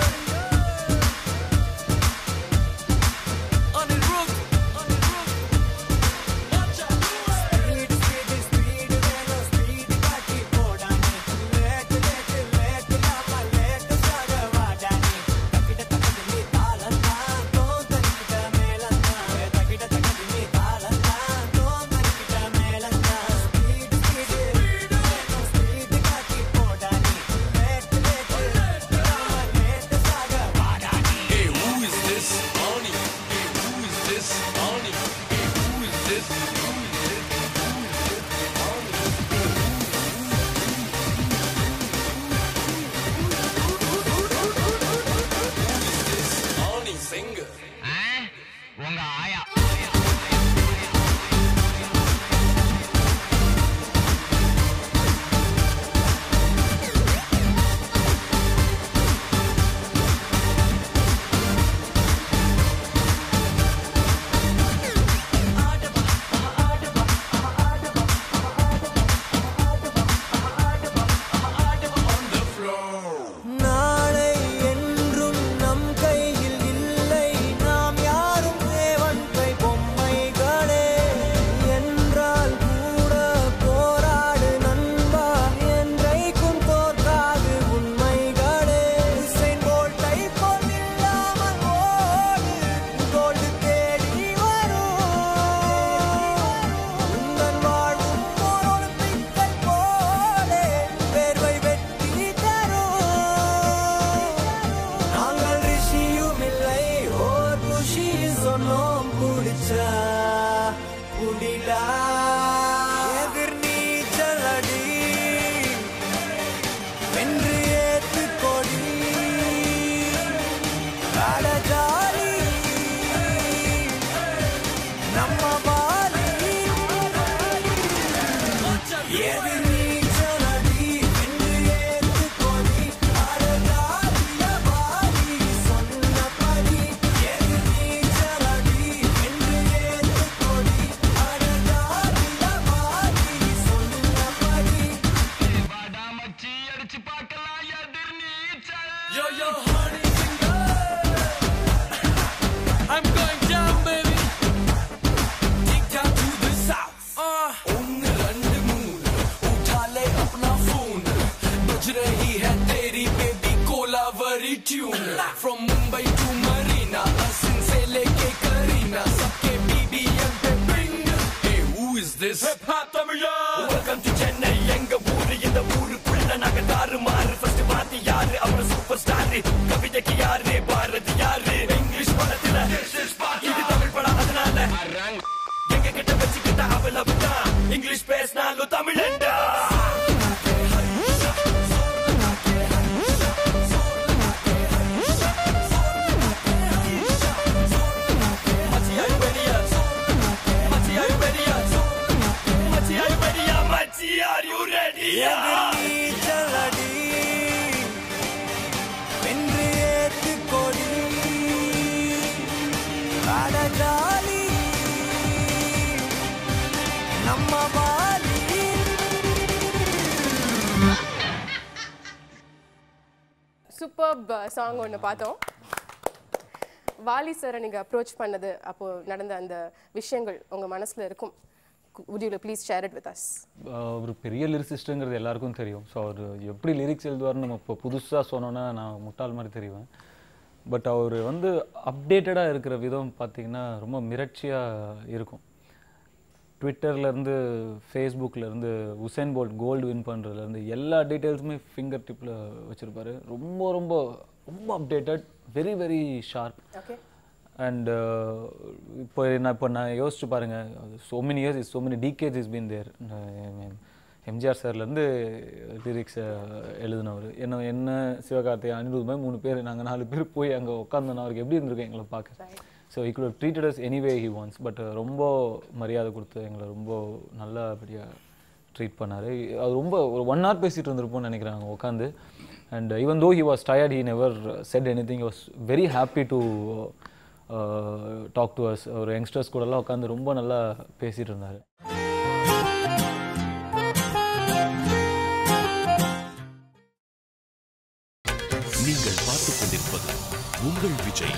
yo, honey singer. I'm going down, baby. Take down to the south. Uh. Onne rand moon, utha le apna phone. Baj rahi hai teri baby Kolavari tune. From Mumbai to Marina, Asin se leke Karina, sabke B B M pe bring. Hey, who is this? Hip hop Tamila. Welcome to Chennai, enga ooru indha oorukulla naga darumaaru. First paati yaru avara superstar. Kavithakku yaru Bharati yaru. English padathila this is party. Idu Tamil pada adanala enga kitta vechikita avalabda. English pesnalu Tamilenda. Are you ready? எதிர்நீச்சலடி வென்று ஏத்து கொடி அடஜாலி நம்ம Vaali. Superb song ஒன்று பார்த்தோம். வாலி சாரை நீங்கள் approach பண்ணது அப்போது நடந்த அந்த விஷயங்கள் உங்கள் மனசில் இருக்கும். Would you please share it with us? ஒரு பெரிய லிரிசிஸ்ட்டுங்கிறது எல்லாருக்கும் தெரியும். ஸோ அவர் எப்படி லிரிக்ஸ் எழுதுவார்னு நம்ம இப்போ புதுசாக சொன்னோன்னா நான் முட்டாள் மாதிரி தெரிவேன். பட் அவர் வந்து அப்டேட்டடாக இருக்கிற விதம் பார்த்திங்கன்னா ரொம்ப மிரட்சியாக இருக்கும். ட்விட்டர்லேருந்து ஃபேஸ்புக்லேருந்து உசேன் போல்ட் கோல்டு வின் பண்ணுறதுலேருந்து எல்லா டீட்டெயில்ஸுமே ஃபிங்கர் டிப்பில் வச்சுருப்பாரு. ரொம்ப ரொம்ப ரொம்ப updated, very very sharp. Okay. And இப்போ நான் இப்போ நான் யோசிச்சு பாருங்கள், so many years is so many decades is been there. MGR சார்லேருந்து லிரிக்ஸை எழுதினவர். என்ன என்ன சிவகார்த்திகேயன் அனிருத் மாதிரி மூணு பேர் நாங்கள் நாலு பேர் போய் அங்கே உட்காந்தோன்னா அவருக்கு எப்படி இருந்திருக்கோம் எங்களை பார்க்க. So he could have treated us any way he wants. But ரொம்ப மரியாதை கொடுத்து எங்களை ரொம்ப நல்லபடியாக ட்ரீட் பண்ணார். அது ரொம்ப ஒரு ஒன் ஹவர் பேசிகிட்டு இருந்திருப்போம்னு நினைக்கிறேன் அங்கே உட்காந்து. And even though he was tired, he never said anything. He was very happy to talk to us. ஒரு யங்ஸ்டர்ஸ் கூடலாம் உட்காந்து ரொம்ப நல்லா பேசிகிட்டு இருந்தார். நீங்கள் பார்த்துக் கொண்டிருப்பது உங்கள் விஜய்.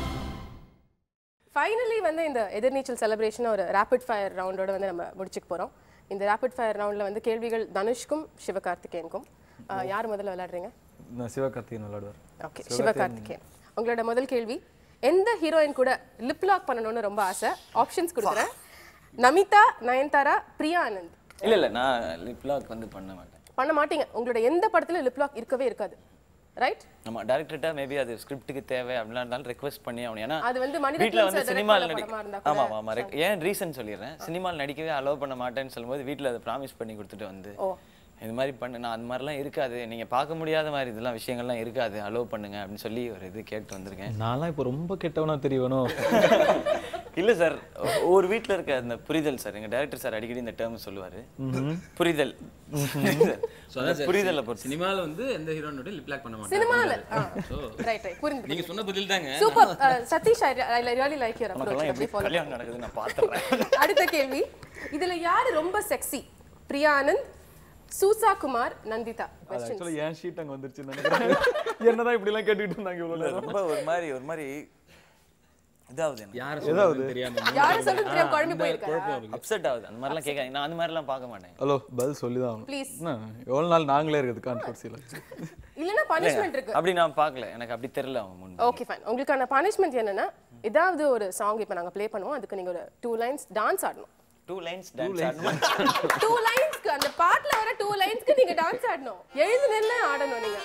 ஃபைனலி வந்து இந்த எதிர்நீச்சல் செலிப்ரேஷனை ஒரு ரேபிட் ஃபயர் ரவுண்டோட வந்து நம்ம முடிச்சுக்க போகிறோம். இந்த ரேபிட் ஃபயர் ரவுண்டில் வந்து கேள்விகள் தனுஷ்க்கும் சிவகார்த்திகேயனுக்கும். யார் முதல்ல விளையாடுறீங்க? நான் சிவகார்த்திகேயன் விளையாடுவார். ஓகே, சிவகார்த்திகேயன். உங்களோட முதல் கேள்வி, எந்த ஹீரோயின் கூட லிப் லாக் பண்ணணும்னு ரொம்ப ஆசை? ஆப்ஷன்ஸ் கொடுக்குறேன். நமிதா, நயன்தாரா, பிரியா ஆனந்த். இல்ல இல்ல நான் லிப் லாக் வந்து பண்ண மாட்டேன். பண்ண மாட்டீங்க? உங்களோட எந்த படத்துல லிப் லாக் இருக்கவே இருக்காது, ரைட்? ஆமா, டைரக்டர்ட்ட மேபி அது ஸ்கிரிப்ட்டுக்கு தேவை அப்படினா இருந்தாலும் ரிக்வெஸ்ட் பண்ணி அவன். ஏன்னா அது வந்து மனிதன் வீட்ல வந்து சினிமால நடி. ஆமா ஆமா, ஏன் ரீசன் சொல்லிடுறேன். சினிமால நடிக்கவே அலோவ் பண்ண மாட்டேன்னு சொல்லும்போது வீட்ல அதை ப்ராமிஸ் பண்ணி கொடுத்துட்டு வந்து இது மாதிரி பண்ணு, நான் அந்த மாதிரிலாம் இருக்காது, நீங்க பார்க்க முடியாத மாதிரி இதெல்லாம் விஷயங்கள்லாம் இருக்காது, அலோவ் பண்ணுங்க அப்படின்னு சொல்லி ஒரு இது கேட்டு வந்திருக்கேன். நான்லாம் இப்போ ரொம்ப கெட்டவனா தெரியணும். இல்ல சார், ஒரு வீட்டில் இருக்க அந்த புரிதல் சார், எங்க டைரக்டர் சார் அடிக்கடி இந்த டேர்ம் சொல்லுவாரு, புரிதல். புரிதல். அப்போ சினிமால வந்து எந்த ஹீரோனோட லிப் லாக் பண்ண மாட்டாங்க. சினிமால ரைட் ரைட் புரியுது. நீங்க சொன்ன பதில் தாங்க. Super Sathish, I really like your approach. எப்படி ஃபாலோ கல்யாணம் நடக்குது நான் பாத்துறேன். அடுத்த கேள்வி, இதுல யாரு ரொம்ப செக்ஸி? பிரியா ஆனந்த், சூசா குமார், நந்திதா. ஆக்சுவலி ஏன் ஷீட் அங்க வந்துருச்சு நினைக்கிறேன். என்னதான் இப்படி எல்லாம் கேட்டுட்டு இருந்தாங்க இவ்வளவு நேரம். ரொம்ப ஒரு மாதிரி ஒரு மாதிரி இதாவது யாரை சொல்றது தெரியாம யாரை சொல்றது தெரியாம குழம்பி போயிருக்காரு. அப்செட் ஆகுது. அந்த மாதிரிலாம் கேட்காதீங்க. நான் அந்த மாதிரிலாம் பார்க்க மாட்டேன். ஹலோ, பதில் சொல்லி தான் ஆகணும். ப்ளீஸ். எவ்வளவு நாள் நாங்களே இருக்குது கான்ஃபரன்ஸ்ல. இல்லனா பனிஷ்மென்ட் இருக்கு. அப்படி நான் பார்க்கல. எனக்கு அப்படி தெரியல அவன் முன். Okay fine. உங்களுக்கான பனிஷ்மென்ட் என்னன்னா, ஏதாவது ஒரு சாங் இப்ப நாங்க ப்ளே பண்ணுவோம், அதுக்கு நீங்க ஒரு two லைன்ஸ் டான்ஸ் ஆடணும். two லைன்ஸ் டான்ஸ் ஆடணும். two லைன்ஸ்க்கு அந்த பாட்டுல வர two லைன்ஸ்க்கு நீங்க டான்ஸ் ஆடணும். எழுந்து நின்னு ஆடணும் நீங்க.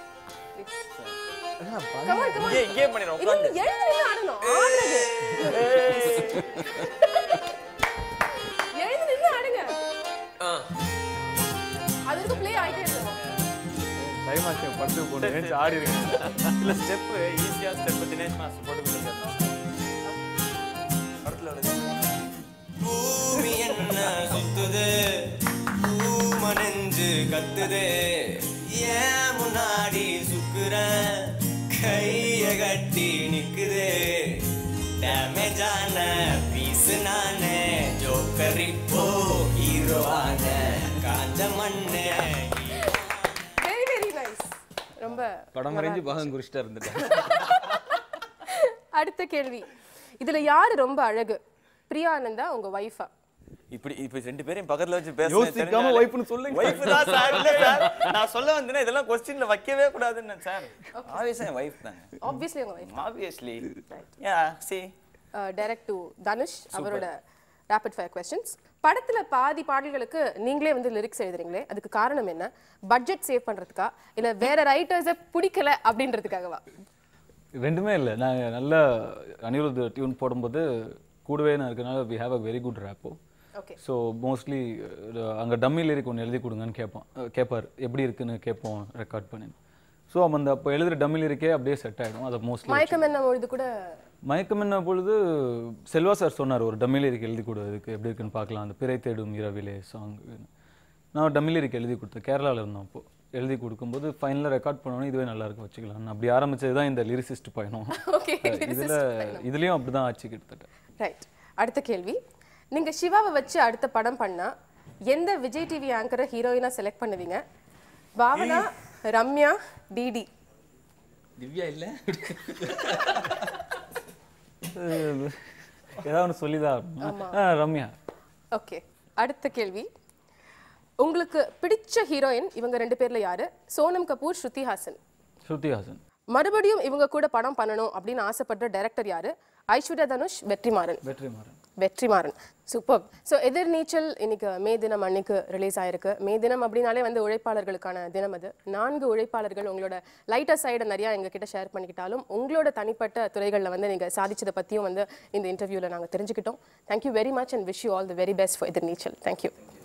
Come on, come on. இங்கே இங்கே பண்ணிரோம். உட்கார்ந்து எழுந்து நின்னு ஆடணும். ஆடுறது. எழுந்து நின்னு ஆடுங்க. அதுக்கு ப்ளே ஆயிட்டே இருக்கும். டைம் ஆச்சு, படுத்து போடு. ஏன் ஆடி இருக்கீங்க? இல்ல ஸ்டெப் ஈஸியா ஸ்டெப் தினேஷ் மாஸ்டர் போட்டு கொடுத்தாரு. படத்துல வருது. பூமி என்ன சுத்துது, பூமனெஞ்சு கத்துது, ஏன் முன்னாடி சுக்குற கைய கட்டி நிக்குது, டேமேஜான பீஸ் நானே, ஜோக்கர் இப்போ ஹீரோவான காஞ்ச மண்ணே. Very very nice. ரொம்ப படம் வரைஞ்சு பாகம் குறிச்சிட்டா இருந்துட்டேன். அடுத்த கேள்வி, இதுல யாரு ரொம்ப அழகு, பிரியா ஆனந்தா உங்க வைஃபா? இப்படி இப்ப ரெண்டு பேரும் பக்கத்துல வச்சு பேச யோசிக்காம வைஃப்னு சொல்லுங்க. வைஃப் தான் சார். இல்ல சார், நான் சொல்ல வந்தேன்னா இதெல்லாம் क्वेश्चनல வைக்கவே கூடாதுன்னு சார். ஆப்வியஸ்லி வைஃப் தாங்க. ஆப்வியஸ்லி உங்க wife. Obviously. Yeah, see. Direct to Dhanush அவரோட ரேபிட் ஃபயர் क्वेश्चंस. படத்துல பாதி பாடல்களுக்கு நீங்களே வந்து லிரிக்ஸ் எழுதுறீங்களே, அதுக்கு காரணம் என்ன? பட்ஜெட் சேவ் பண்றதுக்கா இல்ல வேற ரைட்டர்ஸை பிடிக்கல அப்படின்றதுக்காகவா? ரெண்டுமே இல்லை. நாங்கள் நல்லா அனிருத் டியூன் போடும்போது கூடவே நான் இருக்கனால we have a very good rapport. Okay. So mostly அங்கே டம்மி லிரிக் ஒன்று எழுதி கொடுங்கன்னு கேட்பான் கேட்பார் எப்படி இருக்குன்னு கேட்போம் ரெக்கார்ட் பண்ணி. ஸோ அந்த அப்போ எழுதுகிற டம்மி லிரிக்கே அப்படியே செட் ஆகிடும். அதை மோஸ்ட்லி மயக்கம் என்ன பொழுது கூட மயக்கம் என்ன பொழுது செல்வா சார் சொன்னார் ஒரு டம்மி லிரிக் எழுதி கொடு, அதுக்கு எப்படி இருக்குன்னு பார்க்கலாம், அந்த பிறை தேடும் இரவிலே சாங். நான் டம்மி லிரிக் எழுதி கொடுத்தேன், கேரளாவில் இருந்தோம். அப்போது எழுதி கொடுக்கும்போது ஃபைனலாக ரெக்கார்ட் பண்ணோன்னே இதுவே நல்லா இருக்கும் வச்சுக்கலாம். அப்படி ஆரம்பிச்சது தான் இந்த லிரிசிஸ்ட் பயணம். இதில் இதுலேயும் அப்படி தான் ஆச்சு கிட்டத்தட்ட. ரைட். அடுத்த கேள்வி, நீங்க சிவாவை வச்சு அடுத்த படம் பண்ணா எந்த விஜய் டிவி ஆங்கரை ஹீரோயினா செலக்ட் பண்ணுவீங்க? பாவனா, ரம்யா, டிடி? திவ்யா இல்ல ஏதாவது சொல்லிதான். ரம்யா. ஓகே. அடுத்த கேள்வி, உங்களுக்கு பிடிச்ச ஹீரோயின் இவங்க ரெண்டு பேர்ல யாரு? சோனம் கபூர், ஸ்ருதி ஹாசன்? ஸ்ருதி ஹாசன். மறுபடியும் இவங்க கூட படம் பண்ணணும் அப்படின்னு ஆசைப்படுற டைரக்டர் யாரு? ஐஸ்வர்யா தனுஷ், வெற்றிமாறன்? வெற்றிமாறன். வெற்றிமாறன். சூப்பர். ஸோ எதிர்நீச்சல் இன்னைக்கு மே தினம் அன்னைக்கு ரிலீஸ் ஆயிருக்கு. மே தினம் அப்படின்னாலே வந்து உழைப்பாளர்களுக்கான தினம் அது. நான்கு உழைப்பாளர்கள் உங்களோட லைட்டர் சைடை நிறையா எங்ககிட்ட ஷேர் பண்ணிக்கிட்டாலும் உங்களோட தனிப்பட்ட துறைகளில் வந்து நீங்கள் சாதிச்சதை பற்றியும் வந்து இந்த இன்டர்வியூவில் நாங்கள் தெரிஞ்சுக்கிட்டோம். Thank you very much and wish you all the very best for Ethirneechal. Thank you.